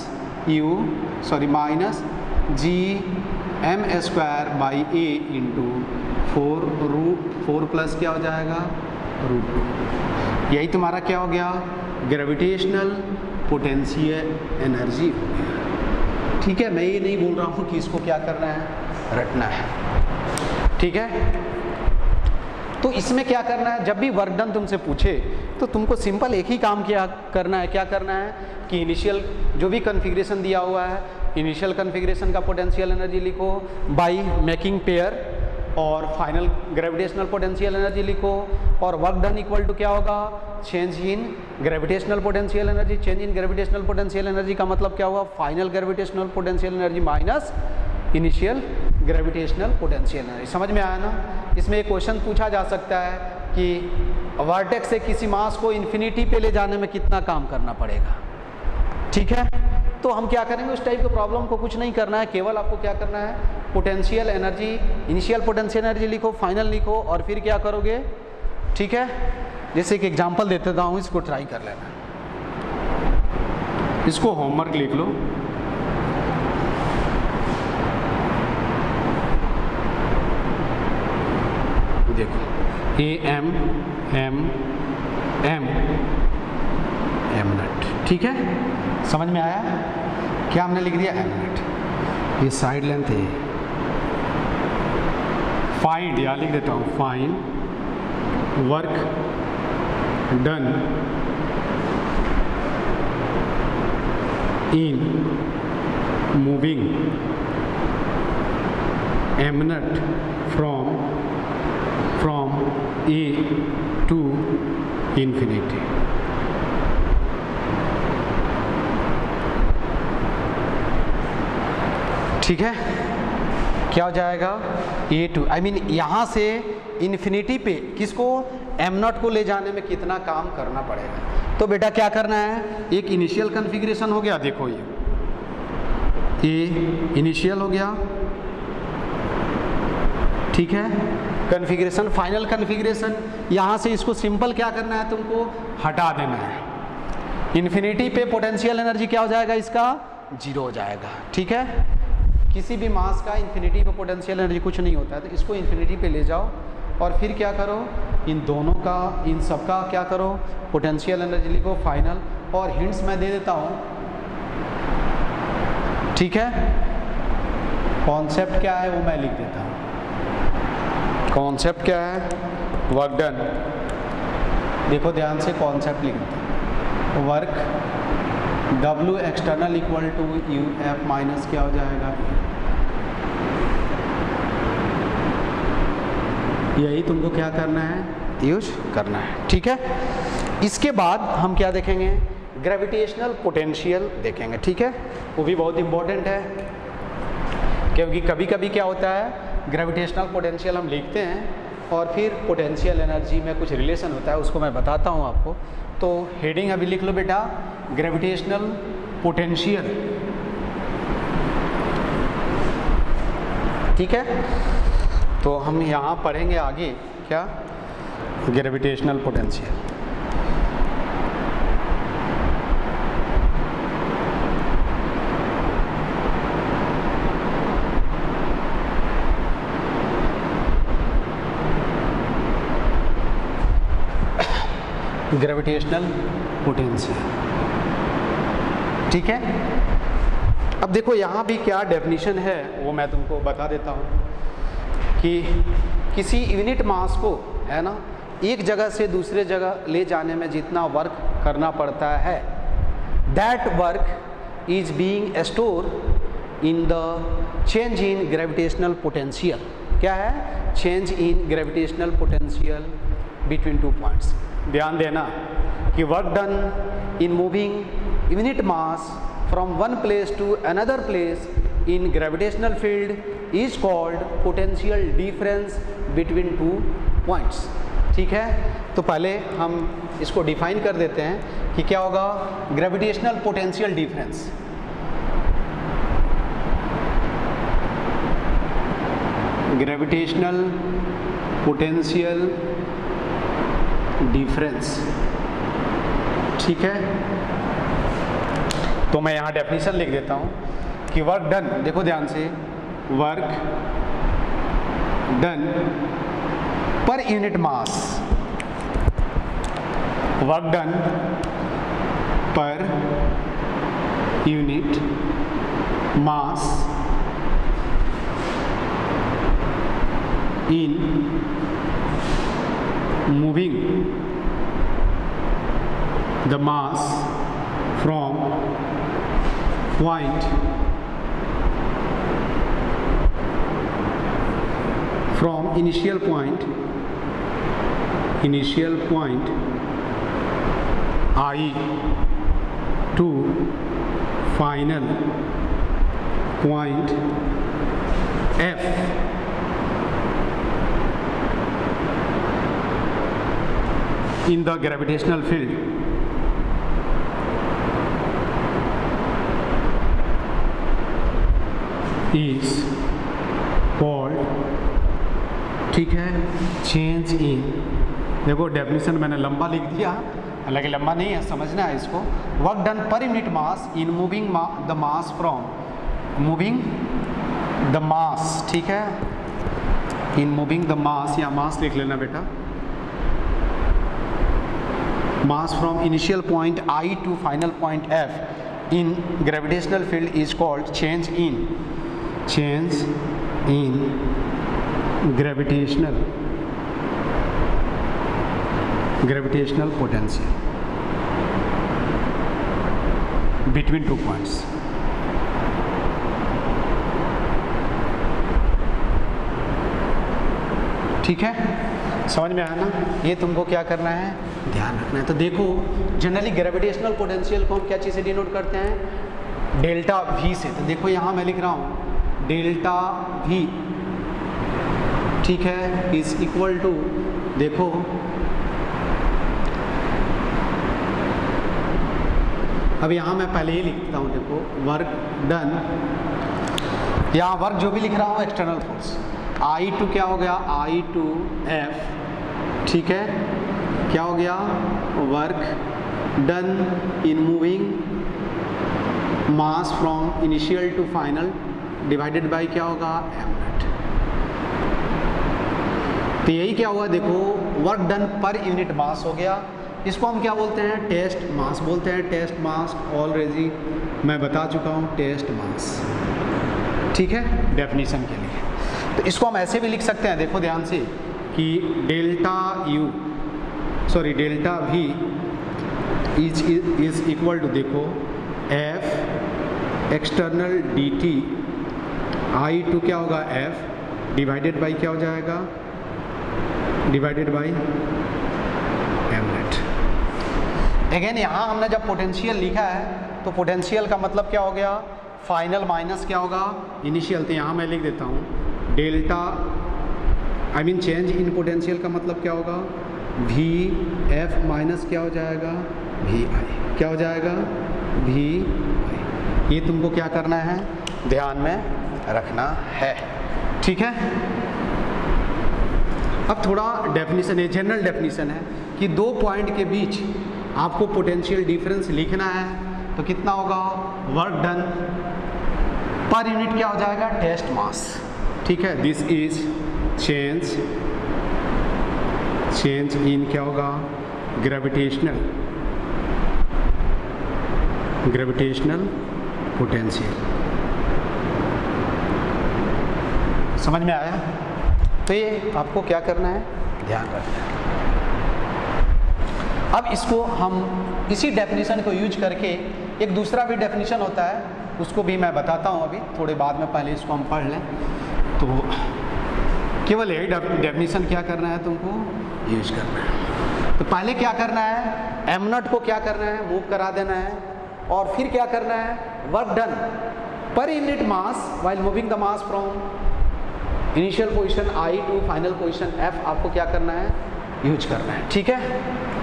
minus G M square by A into 4 root 4 plus क्या हो जाएगा रूट 2। यही तुम्हारा क्या हो गया, ग्रेविटेशनल पोटेंशियल एनर्जी हो गया, ठीक है। मैं ये नहीं बोल रहा हूँ कि इसको क्या करना है, रटना है, ठीक है। तो इसमें क्या करना है, जब भी वर्क डन तुमसे पूछे तो तुमको सिंपल एक ही काम किया करना है, क्या करना है कि इनिशियल जो भी कॉन्फ़िगरेशन दिया हुआ है, इनिशियल कॉन्फ़िगरेशन का पोटेंशियल एनर्जी लिखो बाय मेकिंग पेयर, और फाइनल ग्रेविटेशनल पोटेंशियल एनर्जी लिखो, और वर्क डन इक्वल टू क्या होगा, change in gravitational potential energy. Change in gravitational potential energy का मतलब क्या हुआ, final gravitational potential energy minus initial gravitational potential energy. समझ में आया ना। इसमें एक क्वेश्चन पूछा जा सकता है कि वर्टेक्स से किसी मास को इन्फिनिटी पे ले जाने में कितना काम करना पड़ेगा, ठीक है। तो हम क्या करेंगे, उस टाइप के प्रॉब्लम को कुछ नहीं करना है, केवल आपको क्या करना है, potential energy, initial potential energy लिखो, फाइनल लिखो, और फिर क्या करोगे, ठीक है। जैसे एक एग्जांपल देता हूँ, इसको ट्राई कर लेना, इसको होमवर्क लिख लो। देखो ए एम नट, ठीक है, समझ में आया। क्या हमने लिख दिया, एम नट, ये साइड लेंथ है, फाइंड, या लिख देता हूँ, find work done in moving M naught from A to infinity. ठीक है, क्या हो जाएगा, ए टू, आई मीन यहाँ से इन्फिनिटी पे किसको, एम नॉट को ले जाने में कितना काम करना पड़ेगा। तो बेटा क्या करना है, एक इनिशियल कॉन्फ़िगरेशन हो गया, देखो ये इनिशियल हो गया, ठीक है, कॉन्फ़िगरेशन, फाइनल कॉन्फ़िगरेशन। यहाँ से इसको सिंपल क्या करना है, तुमको हटा देना है। इन्फिनिटी पे पोटेंशियल एनर्जी क्या हो जाएगा, इसका 0 हो जाएगा, ठीक है। किसी भी मास का इन्फिनिटी पे पोटेंशियल एनर्जी कुछ नहीं होता है, तो इसको इन्फिनिटी पे ले जाओ, और फिर क्या करो, इन दोनों का, इन सब का क्या करो, पोटेंशियल एनर्जी लिखो फाइनल, और हिंट्स मैं दे देता हूँ, ठीक है। कॉन्सेप्ट क्या है वो मैं लिख देता हूँ। कॉन्सेप्ट क्या है, वर्क डन, देखो ध्यान से, कॉन्सेप्ट लिख देता हूँ, work W external equal to U F minus क्या हो जाएगा, यही तुमको क्या करना है, यूज करना है, ठीक है। इसके बाद हम क्या देखेंगे, ग्रेविटेशनल पोटेंशियल देखेंगे, ठीक है। वो भी बहुत इंपॉर्टेंट है, क्योंकि कभी कभी क्या होता है, ग्रेविटेशनल पोटेंशियल हम लिखते हैं और फिर पोटेंशियल एनर्जी में कुछ रिलेशन होता है, उसको मैं बताता हूँ आपको। तो हेडिंग अभी लिख लो बेटा, ग्रेविटेशनल पोटेंशियल। ठीक है, तो हम यहाँ पढ़ेंगे आगे क्या, ग्रेविटेशनल पोटेंशियल। ग्रेविटेशनल पोटेंशियल, ठीक है। अब देखो यहाँ भी क्या डेफिनेशन है वो मैं तुमको बता देता हूँ कि किसी यूनिट मास को, है ना, एक जगह से दूसरे जगह ले जाने में जितना वर्क करना पड़ता है, that work is being store in the change in gravitational potential. क्या है? Change in gravitational potential between two points. ध्यान देना कि work done in moving unit mass from one place to another place in gravitational field is called potential difference between two points. ठीक है, तो पहले हम इसको डिफाइन कर देते हैं कि क्या होगा gravitational potential difference. Gravitational potential difference, ठीक है। तो मैं यहाँ डेफिनेशन लिख देता हूँ कि वर्क डन, देखो ध्यान से, work done per unit mass, work done per unit mass in moving the mass from point initial point I to final point F in the gravitational field is called, ठीक है, change इन। देखो definition मैंने लंबा लिख दिया, हालांकि लंबा नहीं है, समझना है इसको। Work done per unit mass in moving the mass from, moving the mass, ठीक है, इन मूविंग द मास, या मास लिख लेना बेटा, mass from initial point I to final point F in gravitational field is called change in gravitational potential between two points। ठीक है, समझ में आया ना? ये तुमको क्या करना है, ध्यान रखना है। तो देखो जनरली ग्रेविटेशनल पोटेंशियल को हम क्या चीज़ से डिनोट करते हैं, डेल्टा वी से। तो देखो यहाँ मैं लिख रहा हूँ डेल्टा वी, ठीक है, इज इक्वल टू, देखो अब यहाँ मैं पहले ही लिखता हूँ, देखो वर्क डन, यहाँ वर्क जो भी लिख रहा हूँ एक्सटर्नल फोर्स, आई टू क्या हो गया, आई टू एफ, ठीक है, क्या हो गया, work done in moving mass from initial to final divided by क्या होगा, एम नेट। तो यही क्या हुआ, देखो work done per unit mass हो गया, इसको हम क्या बोलते हैं, टेस्ट मास बोलते हैं। टेस्ट मास ऑलरेडी मैं बता चुका हूँ, टेस्ट मास, ठीक है, डेफिनेशन के लिए। तो इसको हम ऐसे भी लिख सकते हैं, देखो ध्यान से, कि delta V is equal to, देखो F external D T I to क्या होगा, एफ डिवाइडेड बाई क्या हो जाएगा, divided by M net. Again यहाँ हमने जब पोटेंशियल लिखा है तो पोटेंशियल का मतलब क्या हो गया, फाइनल माइनस क्या होगा, इनिशियल। तो यहाँ मैं लिख देता हूँ delta I mean change in potential का मतलब क्या होगा, वी एफ माइनस क्या हो जाएगा, वी आई। क्या हो जाएगा, वी आई। ये तुमको क्या करना है, ध्यान में रखना है, ठीक है। अब थोड़ा डेफिनेशन है, जनरल डेफिनेशन है कि दो पॉइंट के बीच आपको पोटेंशियल डिफरेंस लिखना है तो कितना होगा, वर्क डन पर यूनिट क्या हो जाएगा, टेस्ट मास, ठीक है। दिस इज चेंज इन क्या होगा, ग्रेविटेशनल पोटेंशियल। समझ में आया। तो ये आपको क्या करना है, ध्यान रखना है। अब इसको हम इसी डेफिनेशन को यूज करके एक दूसरा भी डेफिनेशन होता है, उसको भी मैं बताता हूँ अभी थोड़े बाद में, पहले इसको हम पढ़ लें। तो केवल यही डेफिनेशन क्या करना है, तुमको यूज करना है। तो पहले क्या करना है, एम नॉट को क्या करना है, मूव करा देना है, और फिर क्या करना है, work done per unit mass while moving the mass from initial position I to final position F, आपको क्या करना है, यूज करना है, ठीक है।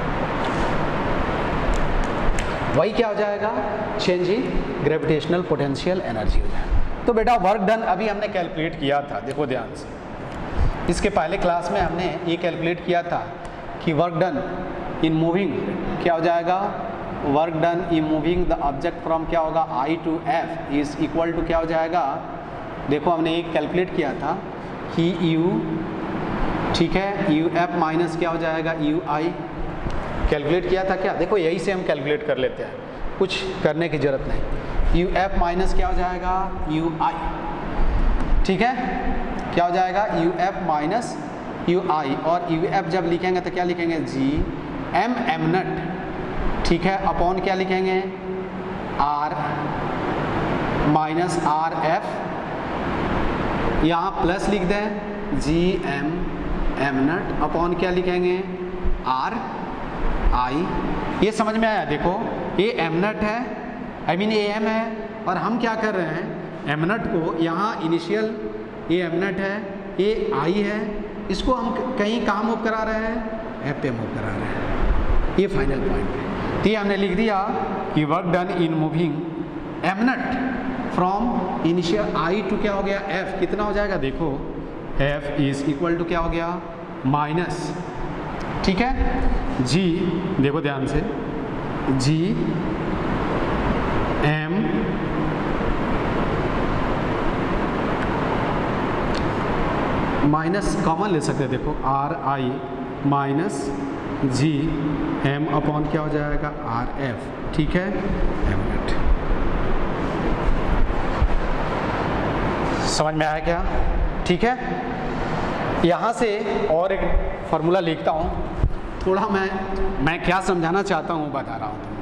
वही क्या हो जाएगा, change in gravitational potential energy हो जाएगा। तो बेटा वर्क डन अभी हमने कैलकुलेट किया था, देखो ध्यान से, इसके पहले क्लास में हमने ये कैलकुलेट किया था कि वर्क डन इन मूविंग क्या हो जाएगा, work done in moving the object from क्या होगा, I to F is equal to क्या हो जाएगा, देखो हमने एक कैलकुलेट किया था कि यू, ठीक है, यू एफ माइनस क्या हो जाएगा, यू आई, कैलकुलेट किया था क्या, देखो यही से हम कैलकुलेट कर लेते हैं, कुछ करने की जरूरत नहीं। यू एफ माइनस क्या हो जाएगा, यू आई, ठीक है, क्या हो जाएगा, U F minus U I, और यू एफ जब लिखेंगे तो क्या लिखेंगे, जी एम नट, ठीक है, अपॉन क्या लिखेंगे, आर माइनस आर एफ, यहाँ प्लस लिख दें, जी एम नट अपॉन क्या लिखेंगे, आर आई। ये समझ में आया, देखो ये एम नट है, आई मीन ए एम है, और हम क्या कर रहे हैं, एम नट को यहाँ इनिशियल, ये एम नट है, ये आई है, इसको हम कहीं कहाँ मूव करा रहे हैं, एफ पे मूव करा रहे हैं, ये फाइनल पॉइंट है। तो ये हमने लिख दिया कि work done in moving M naught from initial I to क्या हो गया, एफ, कितना हो जाएगा, देखो एफ इज इक्वल टू क्या हो गया, माइनस, ठीक है, जी, देखो ध्यान से, जी एम माइनस कॉमन ले सकते हैं, देखो R I minus G M upon क्या हो जाएगा, आर एफ, ठीक है, एम नट। समझ में आया क्या, ठीक है। यहाँ से और एक फार्मूला लिखता हूँ, थोड़ा मैं क्या समझाना चाहता हूँ बता रहा हूँ तुमको।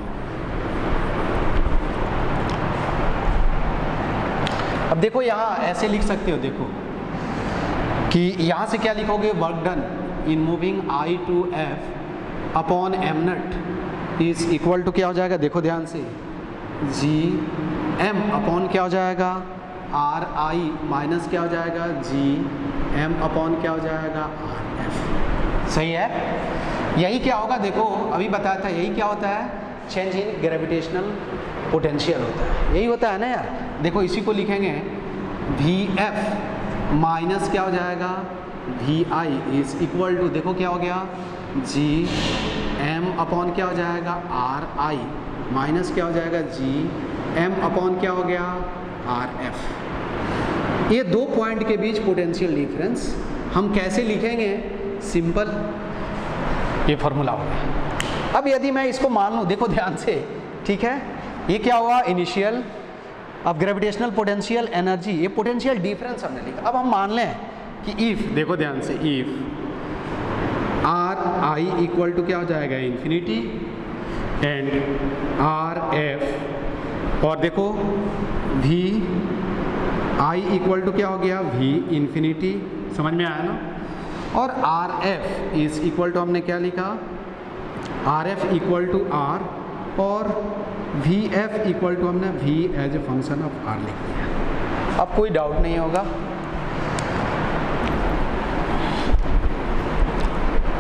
अब देखो यहाँ ऐसे लिख सकते हो, देखो कि यहाँ से क्या लिखोगे, work done in moving I to F upon M naught is equal to क्या हो जाएगा, देखो ध्यान से, जी एम अपॉन क्या हो जाएगा, आर आई माइनस क्या हो जाएगा, जी एम अपॉन क्या हो जाएगा, आर एफ। सही है, यही क्या होगा, देखो अभी बताया था, यही क्या होता है, चेंज इन ग्रेविटेशनल पोटेंशियल होता है, यही होता है ना यार। देखो इसी को लिखेंगे, वी एफ माइनस क्या हो जाएगा, V I is equal to, देखो क्या हो गया, जी एम अपॉन क्या हो जाएगा, आर आई माइनस क्या हो जाएगा, जी एम अपॉन क्या हो गया, आर एफ। ये दो पॉइंट के बीच पोटेंशियल डिफरेंस हम कैसे लिखेंगे, सिंपल, ये फॉर्मूला हो गया। अब यदि मैं इसको मान लूँ, देखो ध्यान से, ठीक है, ये क्या हुआ, इनिशियल, अब ग्रेविटेशनल पोटेंशियल एनर्जी, ये पोटेंशियल डिफरेंस हमने लिखा। अब हम मान लें कि इफ, देखो ध्यान से, if R I equal to क्या हो जाएगा, इन्फिनिटी, एंड आर एफ, और देखो वी आई इक्वल टू क्या हो गया, वी इन्फिनिटी, समझ में आया ना, और R F is equal to, हमने क्या लिखा, R F equal to R, और वी एफ इक्वल टू हमने V as a function of R लिख दिया। अब कोई डाउट नहीं होगा।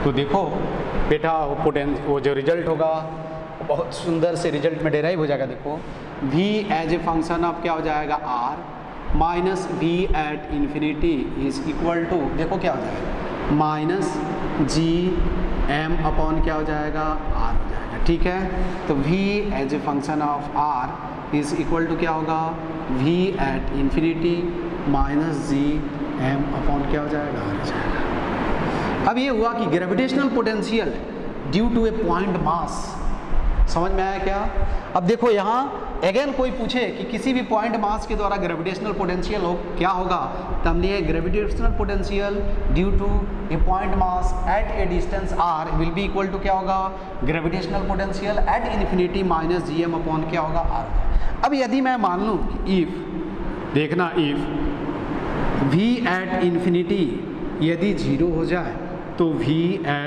तो देखो बेटा वो जो रिजल्ट होगा बहुत सुंदर से रिजल्ट में डेराइव हो जाएगा। देखो v as a function of क्या हो जाएगा r minus v at infinity is equal to, देखो क्या हो जाएगा, माइनस जी एम अपॉन क्या हो जाएगा, r हो जाएगा। ठीक है, तो v as a function of r is equal to क्या होगा, v at infinity minus G M upon क्या हो जाएगा, r हो जाएगा। अब ये हुआ कि gravitational potential due to a point mass, समझ में आया क्या। अब देखो यहाँ अगेन कोई पूछे कि किसी भी पॉइंट मास के द्वारा ग्रेविटेशनल पोटेंशियल हो क्या होगा, तो हम लिए gravitational potential due to a point mass at a distance r will be equal to क्या होगा, gravitational potential at infinity minus G M upon क्या होगा, r। अब यदि मैं मान लूँ कि इफ, देखना इफ v एट इन्फिनिटी यदि 0 हो जाए तो v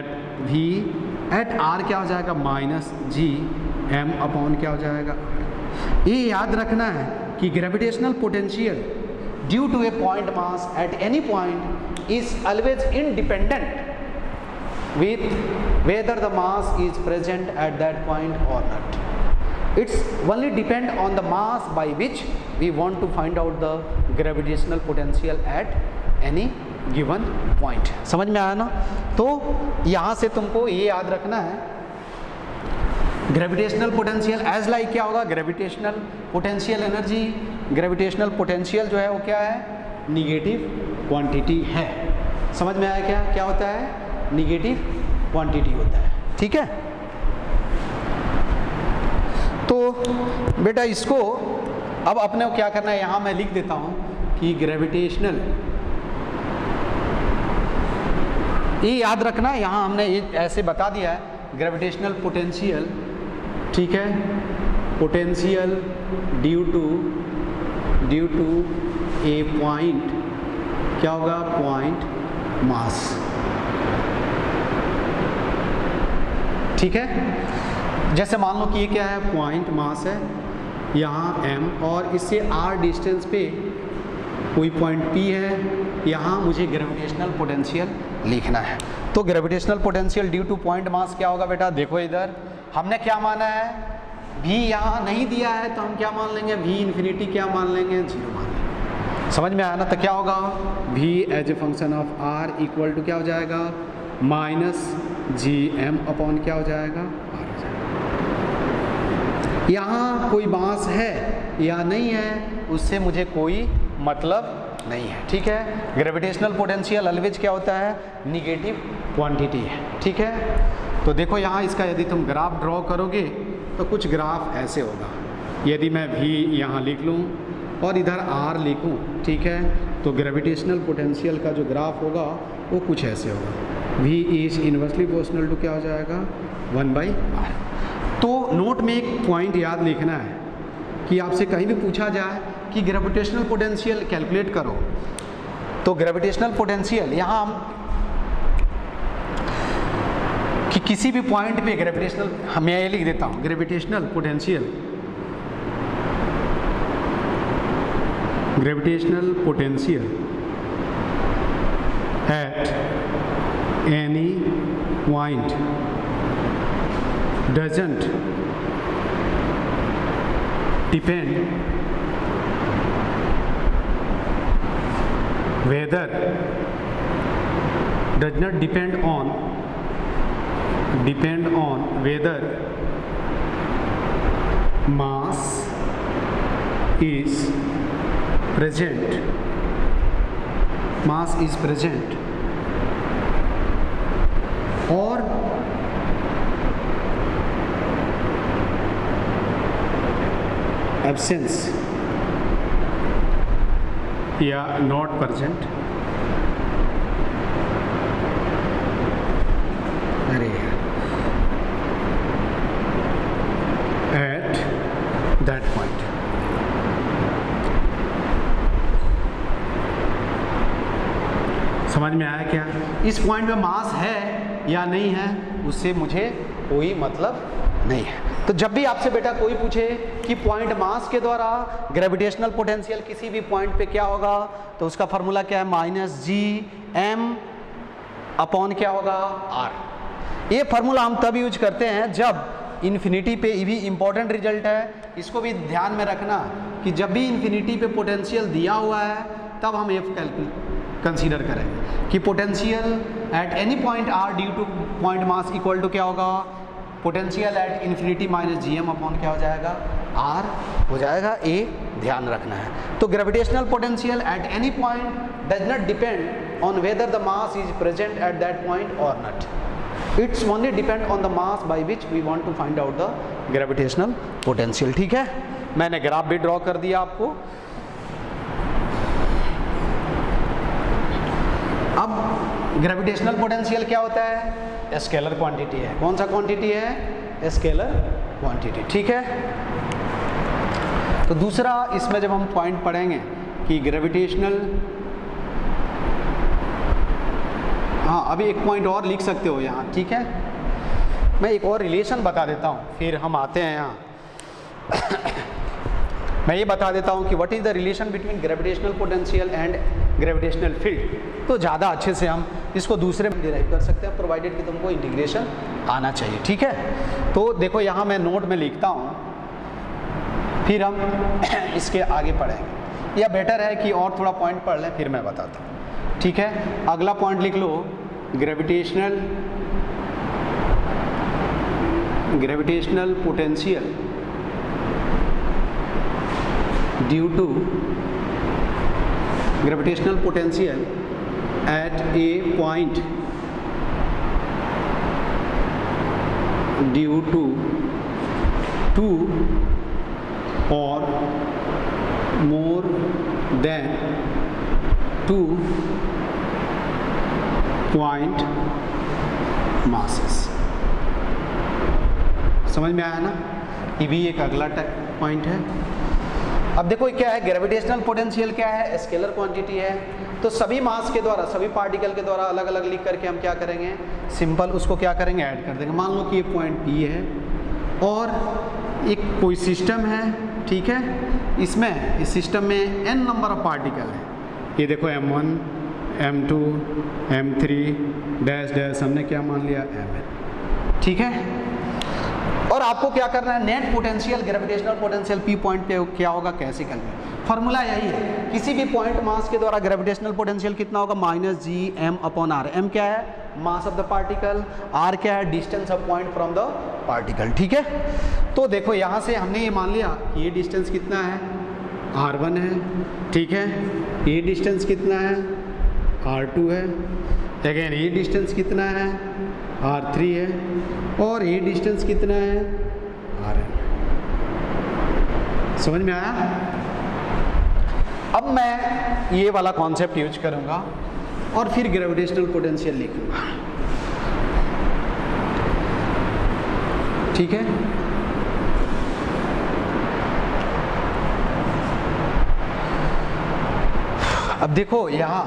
एट r क्या हो जाएगा, माइनस जी एम अपॉन क्या हो जाएगा। ये याद रखना है कि gravitational potential due to a point mass at any point is always independent with whether the mass is present at that point और not. It's only depend on the mass by which we want to find out the gravitational potential at any given point. समझ में आया ना। तो यहाँ से तुमको ये याद रखना है ग्रेविटेशनल पोटेंशियल एज लाइक क्या होगा, gravitational potential energy, gravitational potential जो है वो क्या है, निगेटिव क्वांटिटी है। समझ में आया क्या, क्या होता है, निगेटिव क्वांटिटी होता है। ठीक है, तो बेटा इसको अब अपने को क्या करना है, यहाँ मैं लिख देता हूँ कि ग्रेविटेशनल, ये याद रखना, यहाँ हमने ये ऐसे बता दिया है ग्रेविटेशनल पोटेंशियल, ठीक है, potential due to a point क्या होगा, पॉइंट मास। ठीक है, जैसे मान लो कि ये क्या है, पॉइंट मास है, यहाँ m और इससे r डिस्टेंस पे कोई पॉइंट P है, यहाँ मुझे ग्रेविटेशनल पोटेंशियल लिखना है। तो gravitational potential due to point mass क्या होगा बेटा, देखो इधर हमने क्या माना है, v यहाँ नहीं दिया है तो हम क्या मान लेंगे, v इन्फिनिटी क्या मान लेंगे, 0 मान लेंगे। समझ में आया ना। तो क्या होगा, v as a function of r equal to क्या हो जाएगा, माइनस जी एम अपॉन क्या हो जाएगा, r हो जाएगा। यहाँ कोई मास है या नहीं है उससे मुझे कोई मतलब नहीं है। ठीक है, ग्रेविटेशनल पोटेंशियल ऑलवेज क्या होता है, निगेटिव क्वांटिटी है। ठीक है, तो देखो यहाँ इसका यदि तुम ग्राफ ड्रॉ करोगे तो कुछ ग्राफ ऐसे होगा, यदि मैं v यहाँ लिख लूँ और इधर r लिखूँ, ठीक है, तो ग्रेविटेशनल पोटेंशियल का जो ग्राफ होगा वो कुछ ऐसे होगा, v is inversely proportional to क्या हो जाएगा, 1/r। तो नोट में एक पॉइंट याद लिखना है कि आपसे कहीं भी पूछा जाए कि ग्रेविटेशनल पोटेंशियल कैलकुलेट करो, तो ग्रेविटेशनल पोटेंशियल यहाँ हम कि किसी भी पॉइंट पे ग्रेविटेशनल, मैं ये लिख देता हूँ, gravitational potential at any point doesn't depend whether does not depend on whether mass is present or absence या नॉट प्रेजेंट। अरे एट दैट पॉइंट, समझ में आया क्या, इस पॉइंट में मास है या नहीं है उससे मुझे कोई मतलब नहीं है। तो जब भी आपसे बेटा कोई पूछे कि पॉइंट मास के द्वारा ग्रेविटेशनल पोटेंशियल किसी भी पॉइंट पे क्या होगा, तो उसका फार्मूला क्या है, माइनस जी एम अपॉन क्या होगा आर। ये फार्मूला हम तब यूज करते हैं जब इन्फिनिटी पे, ये भी इंपॉर्टेंट रिजल्ट है, इसको भी ध्यान में रखना कि जब भी इन्फिनिटी पे पोटेंशियल दिया हुआ है तब हम एफ कंसीडर करेंगे कि potential at any point R due to point mass equal to क्या होगा, potential at infinity minus G M upon क्या हो जाएगा, आर हो जाएगा। ए ध्यान रखना है। तो gravitational potential at any point does not depend on whether the mass is present at that point और not, it's only depend on the mass by which we want to find out the gravitational potential. ठीक है, मैंने graph भी draw कर दिया आपको। अब gravitational potential क्या होता है, स्केलर क्वांटिटी है। कौन सा क्वांटिटी है, स्केलर क्वांटिटी। ठीक है, तो दूसरा इसमें जब हम पॉइंट पढ़ेंगे कि ग्रेविटेशनल, हाँ अभी एक पॉइंट और लिख सकते हो यहाँ। ठीक है, मैं एक और रिलेशन बता देता हूँ, फिर हम आते हैं यहाँ। मैं ये बता देता हूँ कि what is the relation between gravitational potential and gravitational field, तो ज़्यादा अच्छे से हम इसको दूसरे में डिराइव कर सकते हैं, प्रोवाइडेड कि तुमको इंटीग्रेशन आना चाहिए। ठीक है, तो देखो यहाँ मैं नोट में लिखता हूँ, फिर हम इसके आगे पढ़ेंगे, या बेटर है कि और थोड़ा पॉइंट पढ़ लें फिर मैं बताता हूँ। ठीक है, अगला पॉइंट लिख लो, gravitational potential due to gravitational potential at a point due to 2 or more than 2 point masses। समझ में आया ना, ये भी एक अगला पॉइंट है। अब देखो क्या है, ग्रेविटेशनल पोटेंशियल क्या है, स्केलर क्वांटिटी है। तो सभी मास के द्वारा, सभी पार्टिकल के द्वारा अलग अलग लिख करके हम क्या करेंगे, सिंपल उसको क्या करेंगे, ऐड कर देंगे। मान लो कि ये पॉइंट P है और एक कोई सिस्टम है। ठीक है, इसमें इस सिस्टम में n नंबर ऑफ पार्टिकल है। ये देखो M1, M2, M3 dash dash, हमने क्या मान लिया, Mn। ठीक है, और आपको क्या करना है, net potential gravitational potential P point पे क्या होगा, कैसे कैलकुलेट, फार्मूला यही है, किसी भी पॉइंट मास के द्वारा ग्रेविटेशनल पोटेंशियल कितना होगा, minus G M upon R. M क्या है, mass of the particle, R क्या है, distance of point from the particle. ठीक है, तो देखो यहाँ से हमने ये मान लिया कि ये डिस्टेंस कितना है, r1 है। ठीक है, ये डिस्टेंस कितना है, r2 है। अगेन ये डिस्टेंस कितना है, r3 है, और ये डिस्टेंस कितना है, rn। समझ में आया। अब मैं ये वाला कॉन्सेप्ट यूज करूंगा और फिर ग्रेविटेशनल पोटेंशियल लिखूंगा। ठीक है, अब देखो यहाँ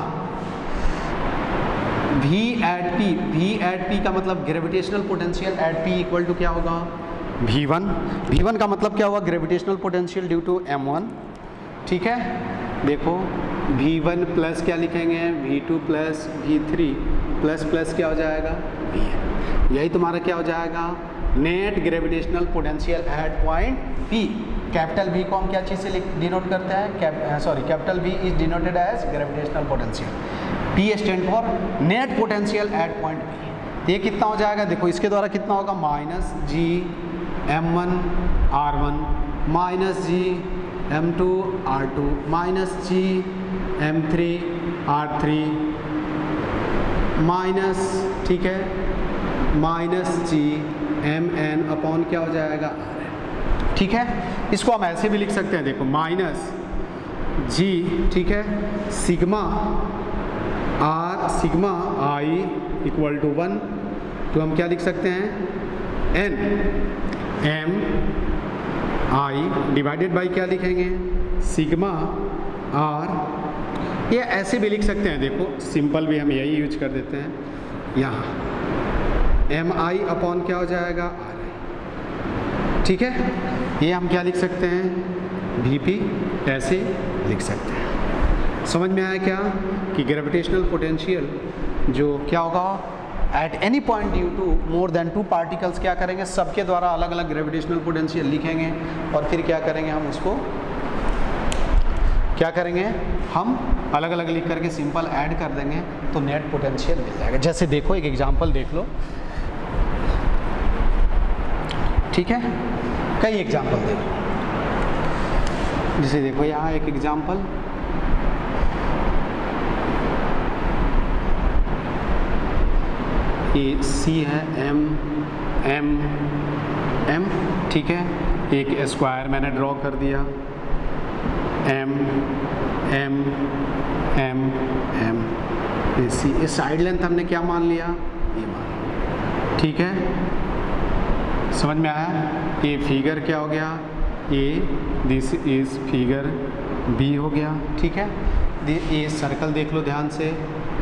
V एट P का मतलब gravitational potential at P equal to क्या होगा, V1 का मतलब क्या होगा, gravitational potential due to M1। ठीक है, देखो V1 प्लस क्या लिखेंगे, V2 plus V3 plus plus क्या हो जाएगा, Vn। यही तुम्हारा क्या हो जाएगा, net gravitational potential at point P। Capital V को हम क्या चीज़ से डिनोट करते हैं, capital V is denoted as gravitational potential. P stand for net potential at point P। ये कितना हो जाएगा, देखो इसके द्वारा कितना होगा, minus G M1 R1 minus G M2 R2 minus G M3 R3 minus, ठीक है, माइनस जी Mn अपॉन क्या हो जाएगा, Rn। ठीक है, इसको हम ऐसे भी लिख सकते हैं, देखो माइनस जी, ठीक है, sigma R sigma I equal to 1। तो हम क्या लिख सकते हैं, N M I divided by क्या लिखेंगे, सिग्मा आर। ये ऐसे भी लिख सकते हैं, देखो सिंपल भी हम यही यूज कर देते हैं, यहाँ एम आई अपॉन क्या हो जाएगा, आर आई। ठीक है, ये हम क्या लिख सकते हैं, वी पी ऐसे लिख सकते हैं। समझ में आया क्या कि ग्रेविटेशनल पोटेंशियल जो क्या होगा at any point due to more than 2 particles क्या करेंगे, सबके द्वारा अलग अलग ग्रेविटेशनल पोटेंशियल लिखेंगे और फिर क्या करेंगे हम उसको क्या करेंगे, हम अलग अलग लिख करके सिंपल ऐड कर देंगे तो नेट पोटेंशियल मिल जाएगा। जैसे देखो एक एग्जांपल देख लो, ठीक है, कई एग्जांपल देखो, जैसे देखो यहाँ एक एग्जांपल, ये सी है, एम एम एम, ठीक है, एक स्क्वायर मैंने ड्रॉ कर दिया, M M M M, C, ये साइड लेंथ हमने क्या मान लिया, ये मान, ठीक है, समझ में आया। ये फिगर क्या हो गया, ये दिस इज फिगर बी हो गया, ठीक है। ये सर्कल देख लो ध्यान से,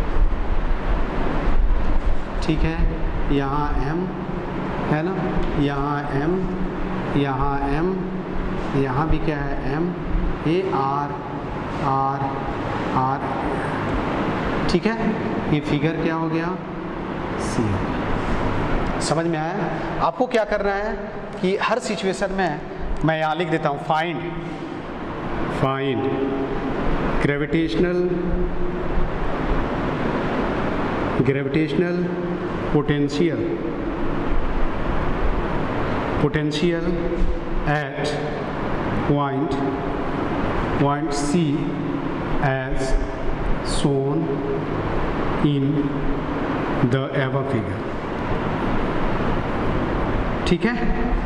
ठीक है, यहाँ एम है ना, यहाँ एम, यहाँ एम, यहाँ भी क्या है एम, ये आर आर आर, ठीक है, ये फिगर क्या हो गया, सी हो गया। समझ में आया। आपको क्या करना है कि हर सिचुएशन में मैं यहाँ लिख देता हूँ find gravitational potential at point C as shown in the above figure, ठीक है।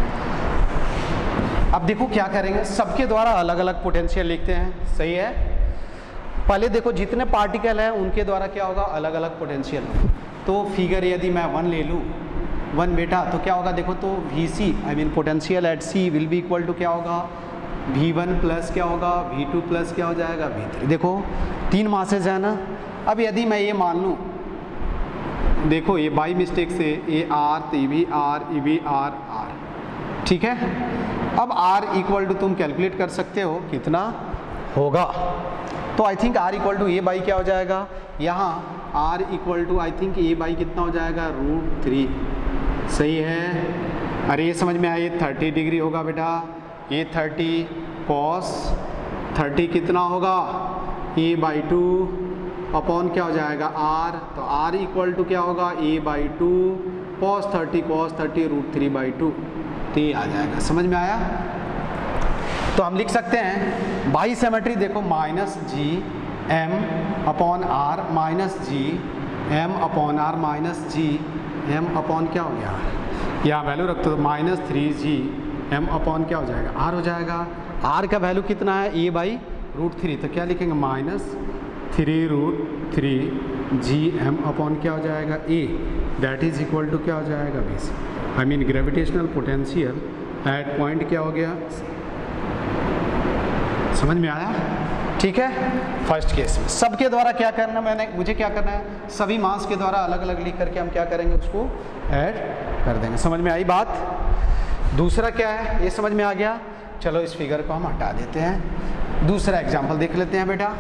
अब देखो क्या करेंगे, सबके द्वारा अलग अलग पोटेंशियल लिखते हैं, सही है। पहले देखो जितने पार्टिकल हैं उनके द्वारा क्या होगा, अलग अलग पोटेंशियल। तो फिगर यदि मैं 1 ले लूँ, 1 बेटा, तो क्या होगा देखो, तो Vc I mean potential at C will be equal to क्या होगा, V1 प्लस क्या होगा, V2 प्लस क्या हो जाएगा, V3। देखो 3 मासेज है ना। अब यदि मैं ये मान लूँ, देखो ये बाई मिस्टेक से ये R, तो ये भी R, ये भी R, R, ठीक है। अब R इक्वल टू तुम कैलकुलेट कर सकते हो कितना होगा, तो I think R equal to A by क्या हो जाएगा, यहाँ R equal to I think A by कितना हो जाएगा, √3, सही है। अरे ये समझ में आया, ये 30 डिग्री होगा बेटा, ये 30 cos 30 कितना होगा, ए बाई 2 अपॉन क्या हो जाएगा R, तो R इक्वल टू क्या होगा, ए बाई 2 cos 30 √3/2, तो ये आ जाएगा। समझ में आया। तो हम लिख सकते हैं बाई सिमेट्री, देखो minus G M upon R minus G M upon R minus G M upon क्या हो गया, यहाँ वैल्यू रखते हो -3g एम अपॉन क्या हो जाएगा, आर हो जाएगा। आर का वैल्यू कितना है, ए बाई √3, तो क्या लिखेंगे -3√3g एम अपॉन क्या हो जाएगा, A, that is equal to क्या हो जाएगा, बीस, I mean gravitational potential at point क्या हो गया। समझ में आया, ठीक है। फर्स्ट केस में सबके द्वारा क्या करना, मुझे क्या करना है, सभी मास के द्वारा अलग अलग लिख करके हम क्या करेंगे, उसको ऐड कर देंगे। समझ में आई बात। दूसरा क्या है, ये समझ में आ गया। चलो इस फिगर को हम हटा देते हैं, दूसरा एग्जाम्पल देख लेते हैं बेटा।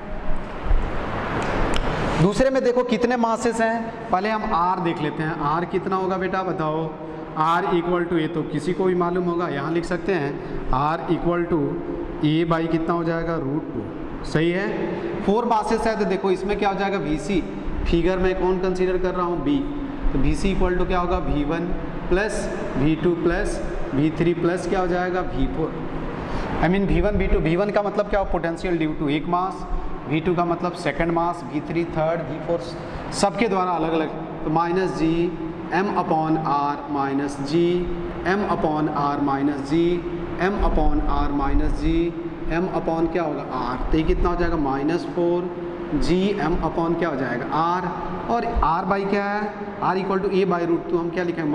दूसरे में देखो कितने मासेस हैं, पहले हम आर देख लेते हैं। आर कितना होगा बेटा, बताओ। आर इक्वल टू, ये तो किसी को भी मालूम होगा, यहाँ लिख सकते हैं R equal to A by कितना हो जाएगा, √2, सही है। 4 मासेस है, तो देखो इसमें क्या हो जाएगा, VC, फिगर में कौन कंसीडर कर रहा हूँ, B, तो VC इक्वल टू क्या होगा, V1 plus V2 plus V3 plus क्या हो जाएगा, V4, I mean V1 V2, V1 का मतलब क्या हो, पोटेंशियल ड्यू टू एक मास, V2 का मतलब सेकंड मास, V3 थर्ड, V4 सबके द्वारा अलग अलग, तो -g m upon R minus G M upon R minus G M upon R minus G M upon क्या होगा, आर, तो ये कितना हो जाएगा, -4 जी एम अपॉन क्या हो जाएगा, आर, और आर बाई क्या है, R equal to A by √2, हम क्या लिखेंगे,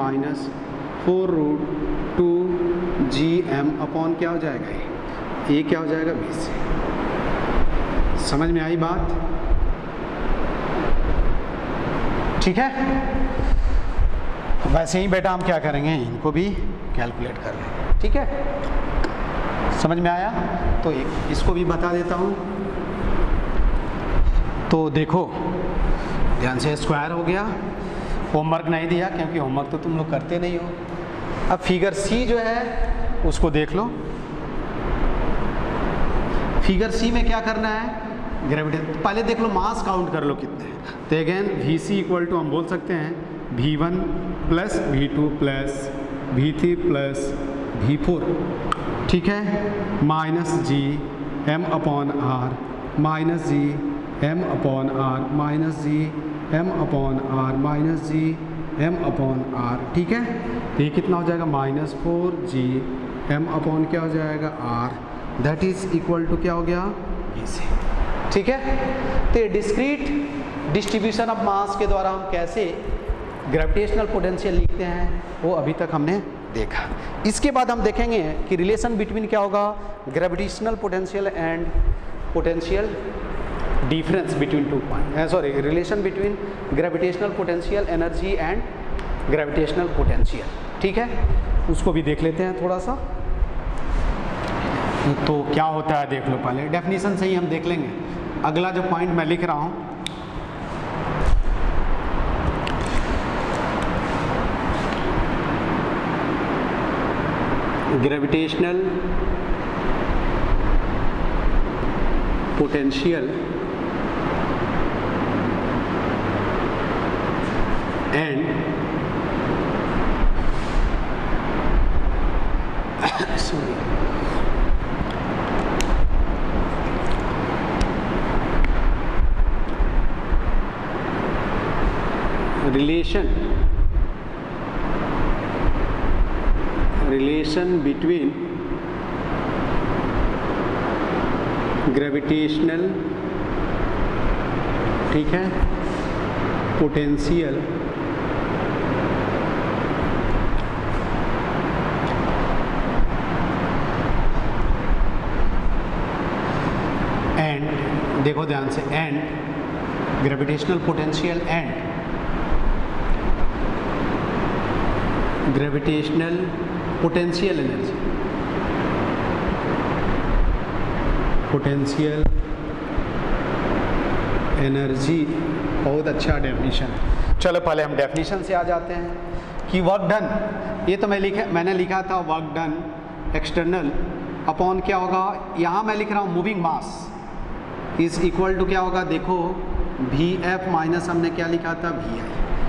-4√2 जी एम अपॉन क्या हो जाएगा, ये क्या हो जाएगा, 20। समझ में आई बात, ठीक है। वैसे ही बेटा हम क्या करेंगे, इनको भी कैलकुलेट कर लेंगे, ठीक है। समझ में आया। तो इसको भी बता देता हूँ। तो देखो ध्यान से स्क्वायर हो गया। होमवर्क नहीं दिया क्योंकि होमवर्क तो तुम लोग करते नहीं हो। अब फिगर सी जो है उसको देख लो। फिगर सी में क्या करना है, ग्रेविटी। पहले देख लो मास काउंट कर लो कितने हैं। तो again we see equal to हम बोल सकते हैं V1 plus V2 plus V3 plus V4, ठीक है, minus G M upon R, minus G M upon R, minus G M upon R, minus G M upon R, ठीक है। तो ये कितना हो जाएगा -4G एम अपॉन क्या हो जाएगा R, that is equal to क्या हो गया V से, ठीक है। तो ये डिस्क्रीट डिस्ट्रीब्यूशन ऑफ मास के द्वारा हम कैसे ग्रेविटेशनल पोटेंशियल लिखते हैं वो अभी तक हमने देखा। इसके बाद हम देखेंगे कि रिलेशन बिटवीन क्या होगा gravitational potential and potential difference between two point, sorry relation between gravitational potential energy and gravitational potential, ठीक है। उसको भी देख लेते हैं थोड़ा सा। तो क्या होता है देख लो, पहले डेफिनेशन से ही हम देख लेंगे। अगला जो पॉइंट मैं लिख रहा हूँ, gravitational potential and sorry relation between gravitational, ठीक है, पोटेंशियल एंड, देखो ध्यान से, and gravitational potential and gravitational potential energy, potential energy बहुत अच्छा डेफिनेशन है। चलो पहले हम डेफिनेशन से आ जाते हैं कि वर्क डन, ये तो मैंने लिखा था वर्क डन एक्सटर्नल अपॉन क्या होगा, यहाँ मैं लिख रहा हूँ moving mass is equal to क्या होगा, देखो Vf माइनस हमने क्या लिखा था Vi,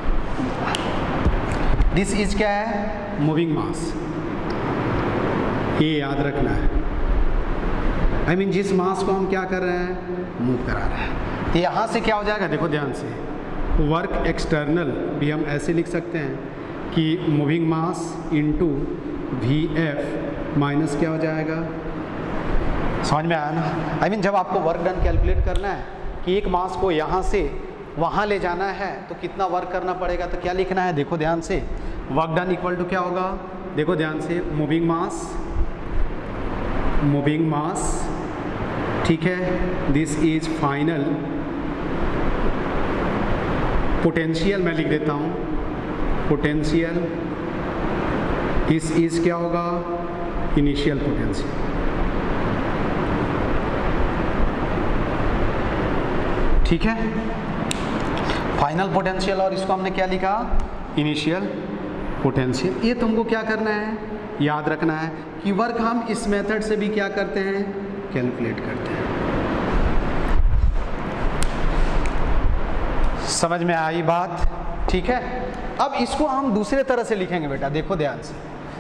दिस इज क्या है मूविंग मास, ये याद रखना है। I mean, जिस मास को हम क्या कर रहे हैं मूव करा रहे हैं। यहाँ से क्या हो जाएगा, देखो ध्यान से, वर्क एक्सटर्नल भी हम ऐसे लिख सकते हैं कि moving mass into Vf minus क्या हो जाएगा, समझ में आया ना। I mean, जब आपको वर्क डन कैलकुलेट करना है कि एक मास को यहाँ से वहाँ ले जाना है तो कितना वर्क करना पड़ेगा, तो क्या लिखना है, देखो ध्यान से, वर्क डन इक्वल टू क्या होगा, देखो ध्यान से, मूविंग मास, ठीक है, दिस इज फाइनल पोटेंशियल, मैं लिख देता हूँ पोटेंशियल, दिस इज क्या होगा इनिशियल पोटेंशियल, ठीक है, फाइनल पोटेंशियल, और इसको हमने क्या लिखा इनिशियल पोटेंशियल। ये तुमको क्या करना है, याद रखना है कि वर्क हम इस मेथड से भी क्या करते हैं कैलकुलेट करते हैं। समझ में आई बात, ठीक है। अब इसको हम दूसरे तरह से लिखेंगे बेटा, देखो ध्यान से,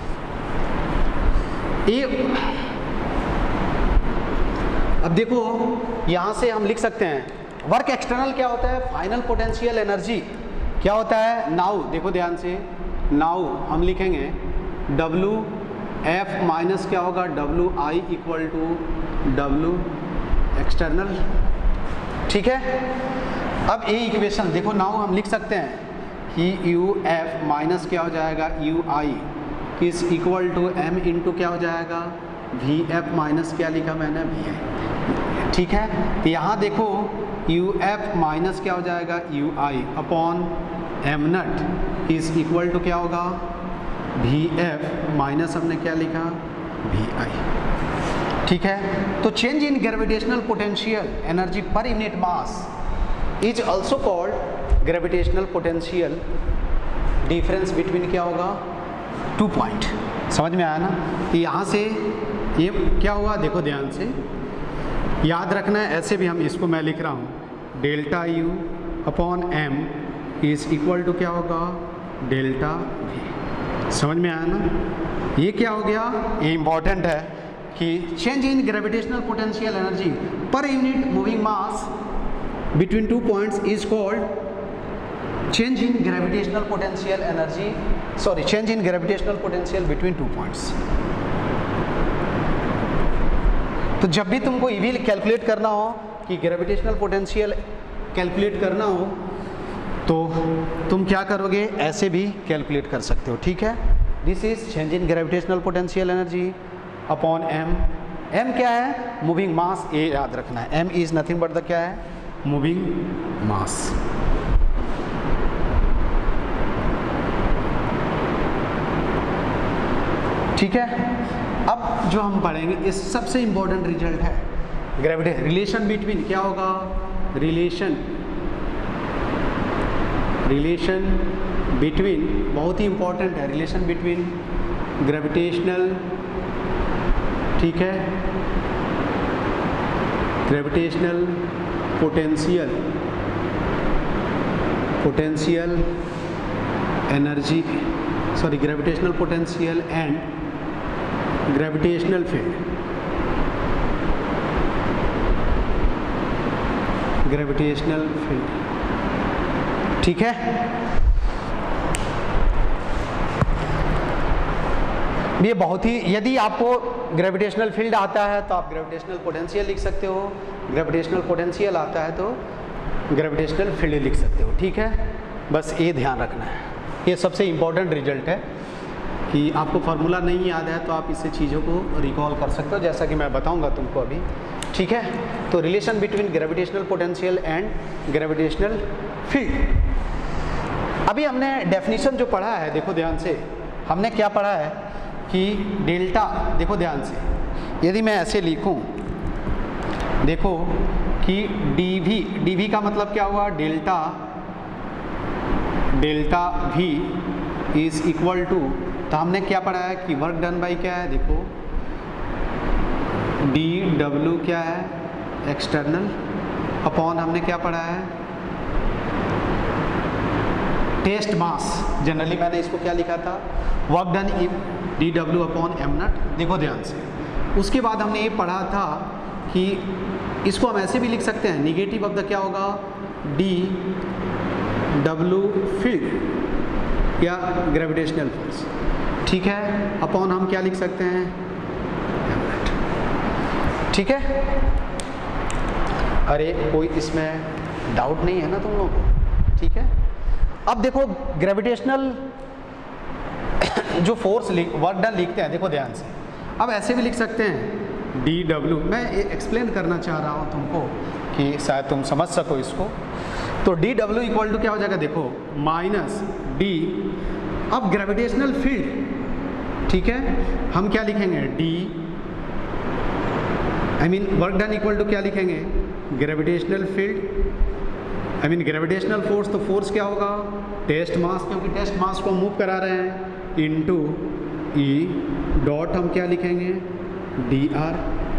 अब देखो यहां से हम लिख सकते हैं वर्क एक्सटर्नल क्या होता है, फाइनल पोटेंशियल एनर्जी क्या होता है, नाउ देखो ध्यान से, नाउ हम लिखेंगे Wf माइनस क्या होगा Wi equal to W external, ठीक है। अब ये इक्वेशन देखो, नाउ हम लिख सकते हैं कि Uf माइनस क्या हो जाएगा Ui is equal to m into क्या हो जाएगा Vf माइनस क्या लिखा मैंने Vi, ठीक है। तो यहाँ देखो Uf माइनस क्या हो जाएगा Ui upon m naught is equal to क्या होगा Vf माइनस हमने क्या लिखा Vi, ठीक है। तो change in gravitational potential energy per unit mass is also called gravitational potential difference between क्या होगा 2 पॉइंट। समझ में आया ना? कि यहाँ से ये क्या हुआ, देखो ध्यान से याद रखना है। ऐसे भी हम इसको मैं लिख रहा हूँ delta U upon M is equal to क्या होगा डेल्टा वी। समझ में आया ना? ये क्या हो गया, ये इंपॉर्टेंट है कि change in gravitational potential energy per unit moving mass between 2 points is called change in gravitational potential energy, sorry change in gravitational potential between 2 points. तो जब भी तुमको ये भी कैलकुलेट करना हो कि ग्रेविटेशनल पोटेंशियल कैलकुलेट करना हो तो तुम क्या करोगे, ऐसे भी कैलकुलेट कर सकते हो। ठीक है, this is change in gravitational potential energy upon M. M क्या है, मूविंग मास, ये याद रखना है। M is nothing but the क्या है, मूविंग मास। ठीक है, अब जो हम पढ़ेंगे इस सबसे इंपॉर्टेंट रिजल्ट है ग्रेविटी रिलेशन बिटवीन क्या होगा, रिलेशन बिटवीन, बहुत ही इंपॉर्टेंट है, रिलेशन बिटवीन ग्रेविटेशनल, ठीक है, gravitational potential energy, sorry gravitational potential and gravitational field, gravitational field. ठीक है, ये बहुत ही, यदि आपको ग्रेविटेशनल फील्ड आता है तो आप ग्रेविटेशनल पोटेंशियल लिख सकते हो, ग्रेविटेशनल पोटेंशियल आता है तो ग्रेविटेशनल फील्ड लिख सकते हो। ठीक है, बस ये ध्यान रखना है, ये सबसे इम्पोर्टेंट रिजल्ट है कि आपको फार्मूला नहीं याद है तो आप इससे चीज़ों को रिकॉल कर सकते हो, जैसा कि मैं बताऊंगा तुमको अभी। ठीक है, तो relation between gravitational potential and gravitational field. अभी हमने डेफिनेशन जो पढ़ा है, देखो ध्यान से, हमने क्या पढ़ा है कि डेल्टा, देखो ध्यान से, यदि मैं ऐसे लिखूं, देखो कि dv का मतलब क्या हुआ, delta v is equal to, तो हमने क्या पढ़ा है कि वर्क डन बाई क्या है, देखो dw क्या है एक्सटर्नल अपॉन, हमने क्या पढ़ा है टेस्ट मास। जनरली मैंने इसको क्या लिखा था, work done dw upon m naught. देखो ध्यान से, उसके बाद हमने ये पढ़ा था कि इसको हम ऐसे भी लिख सकते हैं, निगेटिव ऑफ द क्या होगा dw फील्ड या ग्रेविटेशनल फोर्स। ठीक है, अपॉन हम क्या लिख सकते हैं m नॉट। ठीक है, अरे कोई इसमें डाउट नहीं है ना तुम लोगों को? ठीक है, अब देखो ग्रेविटेशनल जो फोर्स वर्क डन लिखते हैं, देखो ध्यान से, अब ऐसे भी लिख सकते हैं dw। मैं ये एक्सप्लेन करना चाह रहा हूँ तुमको कि शायद तुम समझ सको इसको। तो dw इक्वल टू क्या हो जाएगा, देखो माइनस d, अब ग्रेविटेशनल फील्ड, ठीक है, हम क्या लिखेंगे वर्क डन इक्वल टू क्या लिखेंगे, ग्रेविटेशनल फील्ड, ग्रेविटेशनल फोर्स, तो फोर्स क्या होगा टेस्ट मास, क्योंकि टेस्ट मास को मूव करा रहे हैं, इनटू ई डॉट हम क्या लिखेंगे dr।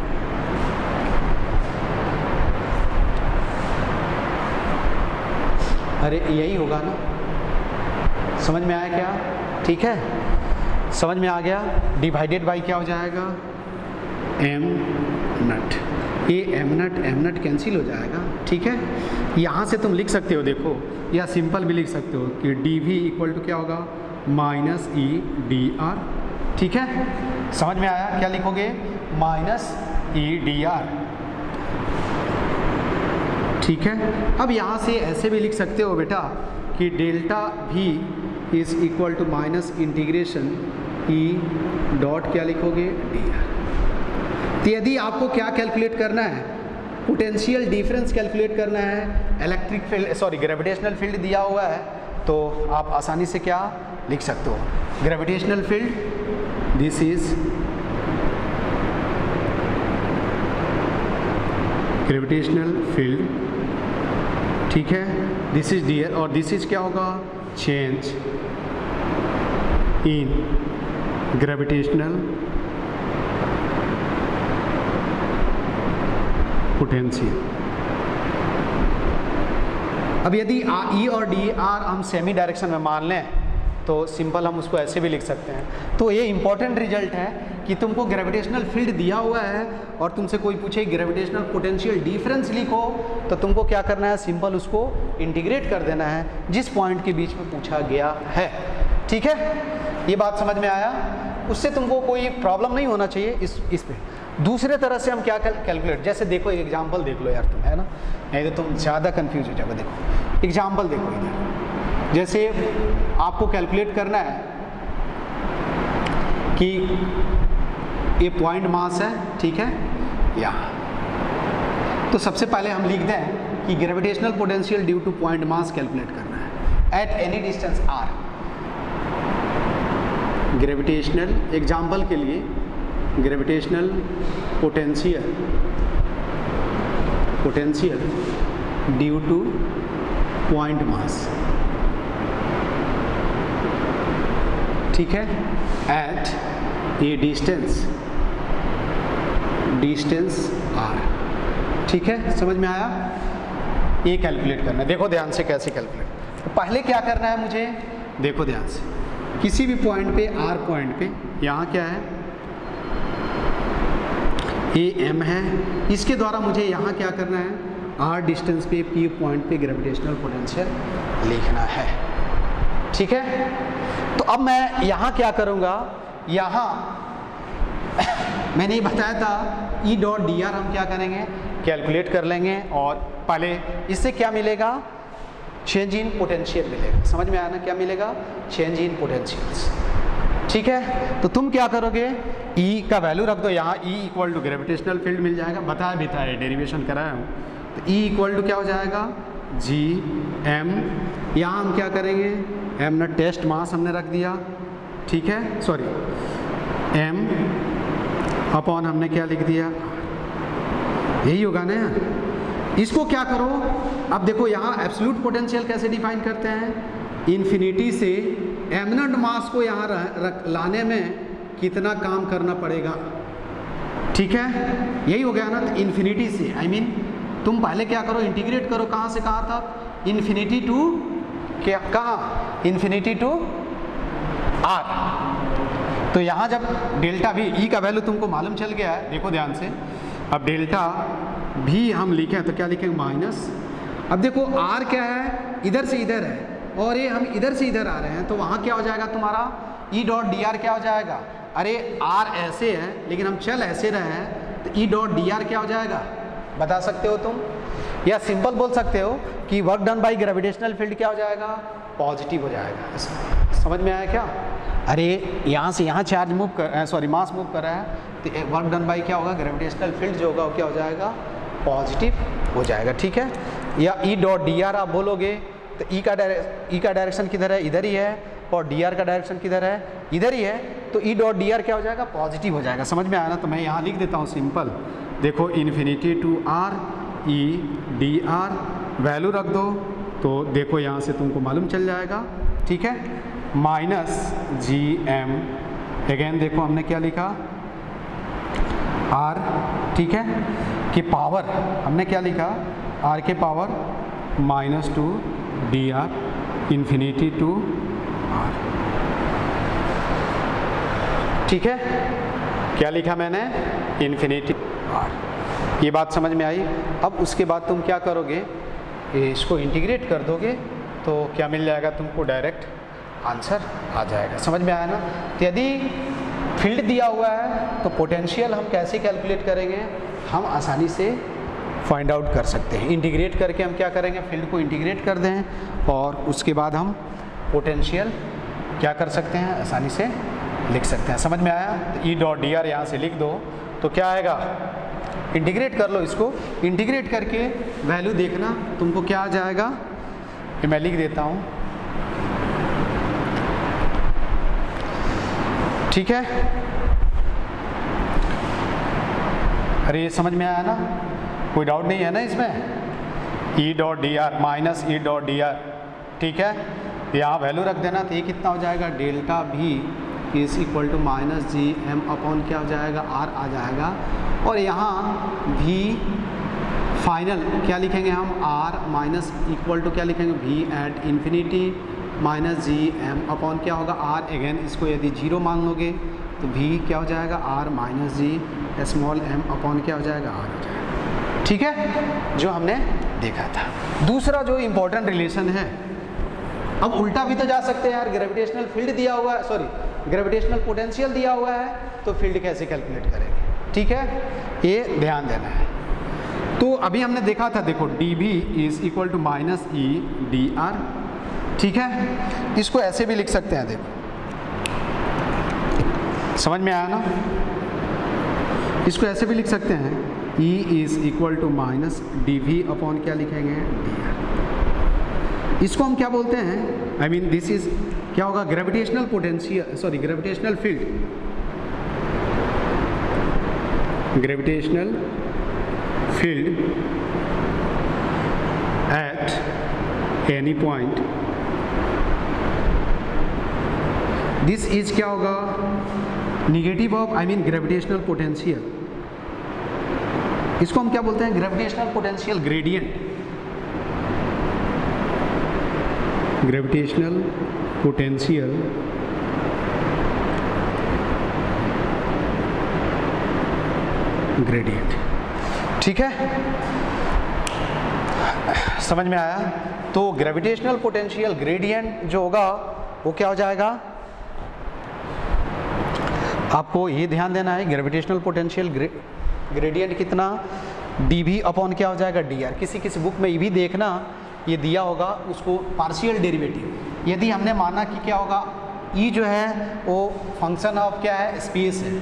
अरे यही होगा ना, समझ में आया क्या? ठीक है, समझ में आ गया, डिवाइडेड बाई क्या हो जाएगा m नट, ये m नट कैंसिल हो जाएगा। ठीक है, यहाँ से तुम लिख सकते हो, देखो, या सिंपल भी लिख सकते हो कि dv इक्वल टू क्या होगा माइनस ई dr। ठीक है, समझ में आया? क्या लिखोगे माइनस ई dr। ठीक है, अब यहाँ से ऐसे भी लिख सकते हो बेटा कि delta v is equal to minus integration E dot क्या लिखोगे dr। तो यदि आपको क्या कैलकुलेट करना है, पोटेंशियल डिफरेंस कैलकुलेट करना है, electric field, sorry gravitational field दिया हुआ है, तो आप आसानी से क्या लिख सकते हो, gravitational field, this is gravitational field. ठीक है, दिस इज डी और दिस इज क्या होगा, चेंज इन ग्रेविटेशनल पोटेंशियल। अब यदि ई और डी आर हम सेमी डायरेक्शन में मान लें तो सिंपल हम उसको ऐसे भी लिख सकते हैं। तो ये इंपॉर्टेंट रिजल्ट है कि तुमको ग्रेविटेशनल फील्ड दिया हुआ है और तुमसे कोई पूछे ग्रेविटेशनल पोटेंशियल डिफरेंस लिखो, तो तुमको क्या करना है, सिंपल उसको इंटीग्रेट कर देना है जिस पॉइंट के बीच में पूछा गया है। ठीक है, ये बात समझ में आया? उससे तुमको कोई प्रॉब्लम नहीं होना चाहिए इस पे। दूसरे तरह से हम क्या कैलकुलेट, जैसे देखो एक एग्जाम्पल देख लो यार तुम, है ना, नहीं तो तुम ज़्यादा कंफ्यूज हो जाओगे। देखो एग्जाम्पल देखो इधर, जैसे आपको कैलकुलेट करना है कि ये पॉइंट मास है, ठीक है, यहाँ। तो सबसे पहले हम लिख दें कि gravitational potential due to point mass calculate करना है at any distance r। Gravitational example के लिए gravitational potential due to point mass, ठीक है, एट ए डिस्टेंस r। ठीक है, समझ में आया? ये कैलकुलेट करना है। देखो ध्यान से कैसे कैलकुलेट, तो पहले क्या करना है मुझे, देखो ध्यान से, किसी भी पॉइंट पे r पॉइंट पे, यहाँ क्या है, ये m है, इसके द्वारा मुझे यहाँ क्या करना है, r डिस्टेंस पे p पॉइंट पे ग्रेविटेशनल पोटेंशियल लिखना है। ठीक है, तो अब मैं यहाँ क्या करूँगा, यहाँ मैंने ये बताया था ई डॉट डी आर हम क्या करेंगे, कैलकुलेट कर लेंगे और पहले इससे क्या मिलेगा, चेंज इन पोटेंशियल मिलेगा। समझ में आया ना, क्या मिलेगा, चेंज इन पोटेंशियल्स। ठीक है, तो तुम क्या करोगे, ई का वैल्यू रख दो यहाँ, E equal to gravitational field मिल जाएगा, बताया भी था, डेरिवेशन कराया हूँ। तो ई इक्वल टू क्या हो जाएगा, जी एम, यहाँ हम क्या करेंगे, एम ना टेस्ट मास हमने रख दिया, ठीक है, सॉरी एम अपॉन हमने क्या लिख दिया, यही होगा ना यार। इसको क्या करो, अब देखो यहाँ एब्सोल्यूट पोटेंशियल कैसे डिफाइन करते हैं, इन्फिनिटी से एमिनेंट मास को यहाँ लाने में कितना काम करना पड़ेगा। ठीक है, यही हो गया ना, तो इन्फिनिटी से आई मीन तुम पहले क्या करो, इंटीग्रेट करो, कहाँ से कहाँ तक, इन्फिनिटी टू क्या, कहाँ, इन्फिनिटी टू आर। तो यहाँ जब डेल्टा भी, ई का वैल्यू तुमको मालूम चल गया है, देखो ध्यान से, अब डेल्टा भी हम लिखें तो क्या लिखेंगे, माइनस, अब देखो आर क्या है, इधर से इधर है और ये हम इधर से इधर आ रहे हैं, तो वहाँ क्या हो जाएगा तुम्हारा, ई डॉट डी आर क्या हो जाएगा, अरे आर ऐसे है लेकिन हम चल ऐसे रहे हैं, तो ई डॉट डी आर क्या हो जाएगा, बता सकते हो तुम, या सिंपल बोल सकते हो कि work done by gravitational field क्या हो जाएगा, पॉजिटिव हो जाएगा। समझ में आया क्या, अरे यहाँ से यहाँ चार्ज मूव कर, सॉरी मास मूव कर रहा है, तो वर्क डन बाई क्या होगा, ग्रेविटेशनल फील्ड जो होगा वो क्या हो जाएगा, पॉजिटिव हो जाएगा। ठीक है, या ई डॉट डी आर आप बोलोगे तो ई का डायरेक्शन किधर है, इधर ही है, और डी आर का डायरेक्शन किधर है, इधर ही है, तो ई डॉट डी आर क्या हो जाएगा, पॉजिटिव हो जाएगा। समझ में आया ना, तो मैं यहाँ लिख देता हूँ सिंपल, देखो infinity to R E D R value रख दो, तो देखो यहाँ से तुमको मालूम चल जाएगा। ठीक है, माइनस जी एम, अगेन देखो हमने क्या लिखा, आर, ठीक है, कि पावर हमने क्या लिखा, आर के power minus two D R infinity to R. ठीक है, क्या लिखा मैंने, इन्फिनिटी आर। ये बात समझ में आई। अब उसके बाद तुम क्या करोगे, इसको इंटीग्रेट कर दोगे तो क्या मिल जाएगा तुमको, डायरेक्ट आंसर आ जाएगा। समझ में आया ना। तो यदि फील्ड दिया हुआ है तो पोटेंशियल हम कैसे कैलकुलेट करेंगे, हम आसानी से फाइंड आउट कर सकते हैं। इंटीग्रेट करके हम क्या करेंगे, फील्ड को इंटीग्रेट कर दें और उसके बाद हम पोटेंशियल क्या कर सकते हैं, आसानी से लिख सकते हैं। समझ में आया। तो ई डॉट डी आर यहाँ से लिख दो तो क्या आएगा, इंटीग्रेट कर लो इसको, इंटीग्रेट करके वैल्यू देखना तुमको क्या आ जाएगा, ये मैं लिख देता हूँ। ठीक है, अरे ये समझ में आया ना, कोई डाउट नहीं है ना इसमें। E dot D R minus E dot D R, ठीक है। यहाँ वैल्यू रख देना, तो ये कितना हो जाएगा, डेल्टा भी is equal to minus G M upon क्या हो जाएगा, आर आ जाएगा। और यहाँ भी फाइनल क्या लिखेंगे हम, आर माइनस इक्वल टू क्या लिखेंगे, V at infinity minus G M upon क्या होगा, आर। अगेन इसको यदि जीरो मान लोगे तो भी क्या हो जाएगा, R minus G small M upon क्या हो जाएगा, आर हो जाएगा, ठीक है, जो हमने देखा था। दूसरा जो इम्पोर्टेंट रिलेशन है, अब उल्टा भी तो जा सकते हैं यार, ग्रेविटेशनल फील्ड दिया हुआ है, सॉरी ग्रेविटेशनल पोटेंशियल दिया हुआ है, तो फील्ड कैसे कैलकुलेट करेंगे, ठीक है, ये ध्यान देना है। तो अभी हमने देखा था, देखो D B is equal to minus E D R, ठीक है। इसको ऐसे भी लिख सकते हैं, देखो समझ में आया ना, इसको ऐसे भी लिख सकते हैं, E is equal to minus D V upon क्या लिखेंगे, डी आर। इसको हम क्या बोलते हैं, आई मीन दिस इज क्या होगा, gravitational potential, sorry gravitational field, gravitational field at any point, this is क्या होगा, negative of I mean gravitational potential, इसको हम क्या बोलते हैं, gravitational potential gradient, gravitational potential gradient, ठीक है, समझ में आया। तो ग्रेविटेशनल पोटेंशियल ग्रेडियंट जो होगा वो क्या हो जाएगा, आपको ये ध्यान देना है, ग्रेविटेशनल पोटेंशियल ग्रेडियंट कितना, डी वी अपॉन क्या हो जाएगा, डी आर। किसी किसी बुक में ये भी देखना, ये दिया होगा उसको पार्शियल डेरिवेटिव, यदि हमने माना कि क्या होगा, ई जो है वो फंक्शन ऑफ क्या है, स्पेस है,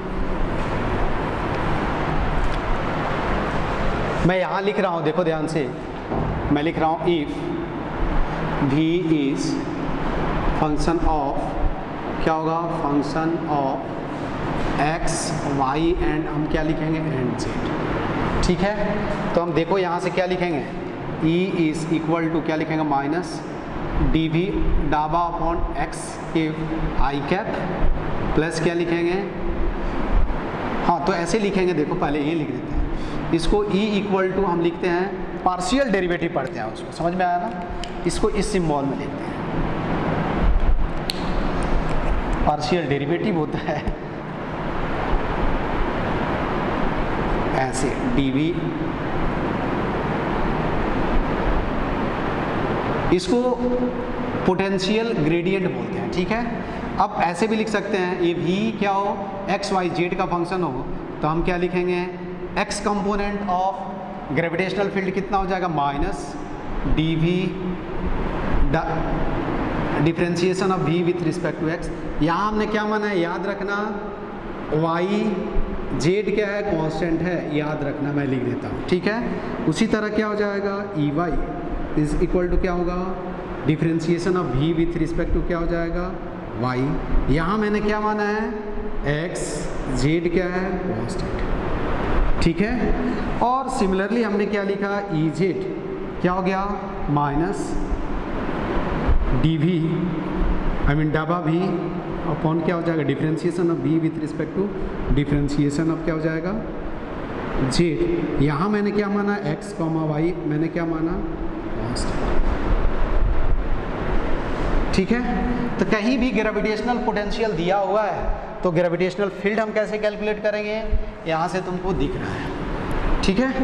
मैं यहाँ लिख रहा हूँ, देखो ध्यान से, मैं लिख रहा हूँ if V is function of क्या होगा, function of X Y and हम क्या लिखेंगे, एंड जेड, ठीक है। तो हम देखो यहाँ से क्या लिखेंगे, E इज इक्वल टू क्या लिखेंगे, माइनस डी वी डाबा अपॉन एक्स के आई कैप प्लस क्या लिखेंगे, हाँ तो ऐसे लिखेंगे, देखो पहले ये लिख देते हैं, इसको E इक्वल टू हम लिखते हैं, पार्शियल डेरिवेटिव पढ़ते हैं उसको, समझ में आया ना, इसको इस सिंबल में लिखते हैं, पार्शियल डेरिवेटिव होता है ऐसे, डी वी, इसको पोटेंशियल ग्रेडियंट बोलते हैं, ठीक है। अब ऐसे भी लिख सकते हैं, ये भी क्या हो, एक्स वाई जेड का फंक्शन हो, तो हम क्या लिखेंगे, X component of gravitational field कितना हो जाएगा, minus D V differentiation of V with respect to X. यहाँ हमने क्या माना है, याद रखना, वाई जेड क्या है, कांस्टेंट है, याद रखना, मैं लिख देता हूँ, ठीक है। उसी तरह क्या हो जाएगा, E Y is equal to क्या होगा, differentiation of V with respect to क्या हो जाएगा, वाई। यहाँ मैंने क्या माना है, एक्स जेड क्या है, कांस्टेंट, ठीक है। और सिमिलरली हमने क्या लिखा, ई जेड क्या हो गया, minus D V I mean डबा वी अपॉन क्या हो जाएगा, differentiation of V with respect to differentiation of क्या हो जाएगा, जेड। यहाँ मैंने क्या माना, एक्स कॉमा वाई मैंने क्या माना, ठीक है। तो कहीं भी ग्रेविटेशनल पोटेंशियल दिया हुआ है तो ग्रेविटेशनल फील्ड हम कैसे कैलकुलेट करेंगे, यहाँ से तुमको दिख रहा है, ठीक है।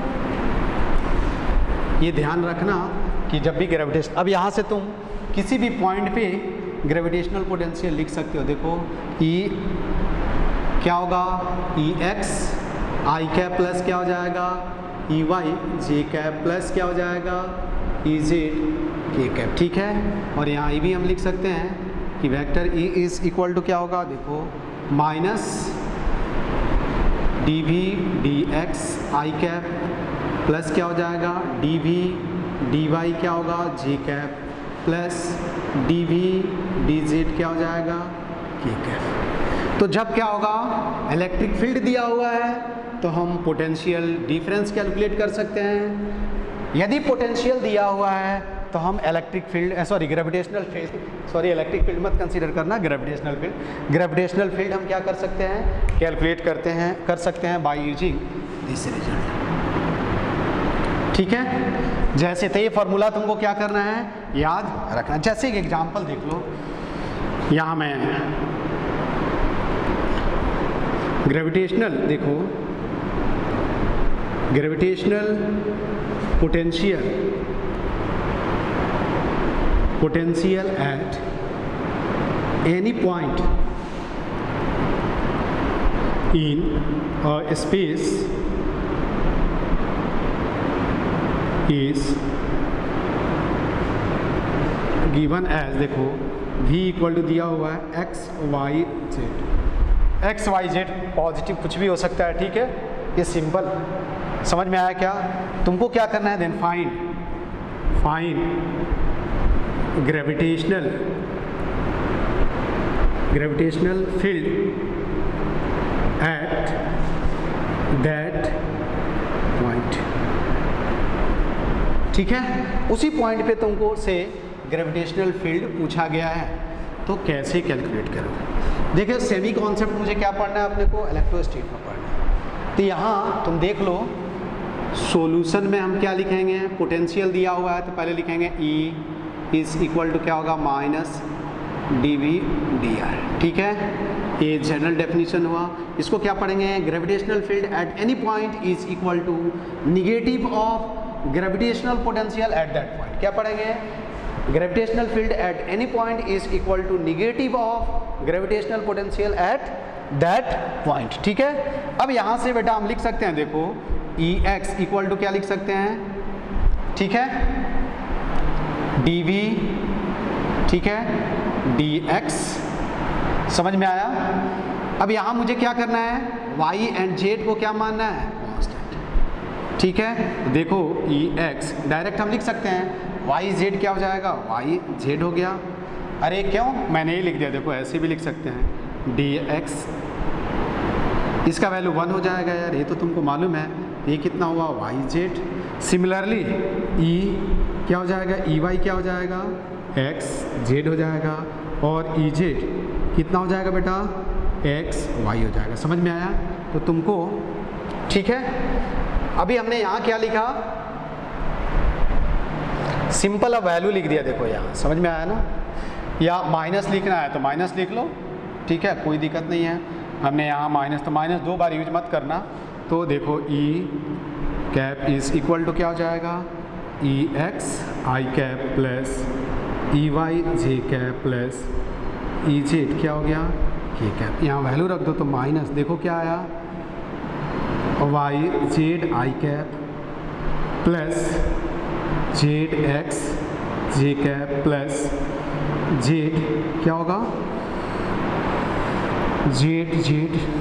ये ध्यान रखना कि जब भी ग्रेविटेशन, अब यहाँ से तुम किसी भी पॉइंट पे ग्रेविटेशनल पोटेंशियल लिख सकते हो, देखो ई क्या होगा, E X I cap plus क्या हो जाएगा, E Y J cap plus क्या हो जाएगा, ई जेड के कैप, ठीक है। और यहाँ ये भी हम लिख सकते हैं कि vector E is equal to क्या होगा, देखो minus D V D X I cap plus क्या हो जाएगा, डी वी डी वाई क्या होगा, J cap plus D V D Z क्या हो जाएगा, के कैप। तो जब क्या होगा, इलेक्ट्रिक फील्ड दिया हुआ है तो हम पोटेंशियल डिफरेंस कैलकुलेट कर सकते हैं, यदि पोटेंशियल दिया हुआ है तो हम electric field gravitational field electric field मत कंसीडर करना, ग्रेविटेशनल फील्ड हम क्या कर सकते हैं, कैलकुलेट कर सकते हैं बाय यूजिंग दिस रिजल्ट। ठीक है, जैसे तो ये फॉर्मूला तुमको क्या करना है, याद रखना। जैसे एक एग्जांपल देख लो, यहाँ मैं ग्रेविटेशनल देखो, gravitational potential at any point in a space is given as, देखो v इक्वल टू दिया हुआ है x y z, x y z positive कुछ भी हो सकता है। ठीक है, ये सिंपल समझ में आया क्या? तुमको क्या करना है, then find gravitational field at that point. ठीक है, उसी पॉइंट पे तुमको से ग्रेविटेशनल फील्ड पूछा गया है, तो कैसे कैलकुलेट करो। देखिए सेमी कॉन्सेप्ट मुझे क्या पढ़ना है, अपने को इलेक्ट्रोस्टैटिक में पढ़ना है। तो यहाँ तुम देख लो, सॉल्यूशन में हम क्या लिखेंगे, पोटेंशियल दिया हुआ है तो पहले लिखेंगे E इज इक्वल टू क्या होगा, माइनस dV dr। ठीक है, ये जनरल डेफिनेशन हुआ। इसको क्या पढ़ेंगे, gravitational field at any point is equal to negative of gravitational potential at that point. क्या पढ़ेंगे, gravitational field at any point is equal to negative of gravitational potential at that point. ठीक है, अब यहाँ से बेटा हम लिख सकते हैं, देखो Ex इक्वल टू क्या लिख सकते हैं, ठीक है, dV, ठीक है, dx। समझ में आया? अब यहाँ मुझे क्या करना है, y एंड z को क्या मानना है, कांस्टेंट। ठीक है, देखो Ex डायरेक्ट हम लिख सकते हैं, yz क्या हो जाएगा, yz हो गया। अरे क्यों, मैंने ही लिख दिया, देखो ऐसे भी लिख सकते हैं, dx इसका वैल्यू 1 हो जाएगा यार, ये तो तुमको मालूम है। ये कितना हुआ, yz। सिमिलरली E क्या हो जाएगा, Ey क्या हो जाएगा, xz हो जाएगा, और Ez कितना हो जाएगा बेटा, xy हो जाएगा। समझ में आया? तो तुमको ठीक है, अभी हमने यहाँ क्या लिखा, सिंपल अब वैल्यू लिख दिया। देखो यहाँ समझ में आया ना, या माइनस लिखना है तो माइनस लिख लो, ठीक है, कोई दिक्कत नहीं है। हमने यहाँ माइनस, तो माइनस 2 बार यूज मत करना। तो देखो E cap is equal to क्या हो जाएगा, Ex I cap plus Ey J cap plus Ez क्या हो गया, K कैप। यहाँ वैल्यू रख दो तो माइनस, देखो क्या आया, YZ I cap plus ZX J cap plus Z क्या होगा, ZZ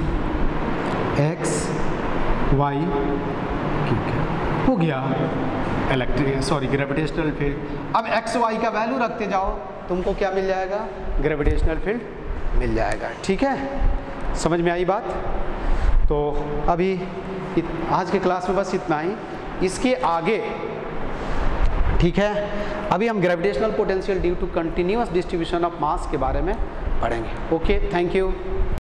X Y K cap हो गया ग्रेविटेशनल फील्ड। अब एक्स वाई का वैल्यू रखते जाओ, तुमको क्या मिल जाएगा, ग्रेविटेशनल फील्ड मिल जाएगा। ठीक है, समझ में आई बात? तो अभी आज के क्लास में बस इतना ही। इसके आगे ठीक है, अभी हम gravitational potential due to continuous distribution of mass के बारे में पढ़ेंगे। Okay, thank you.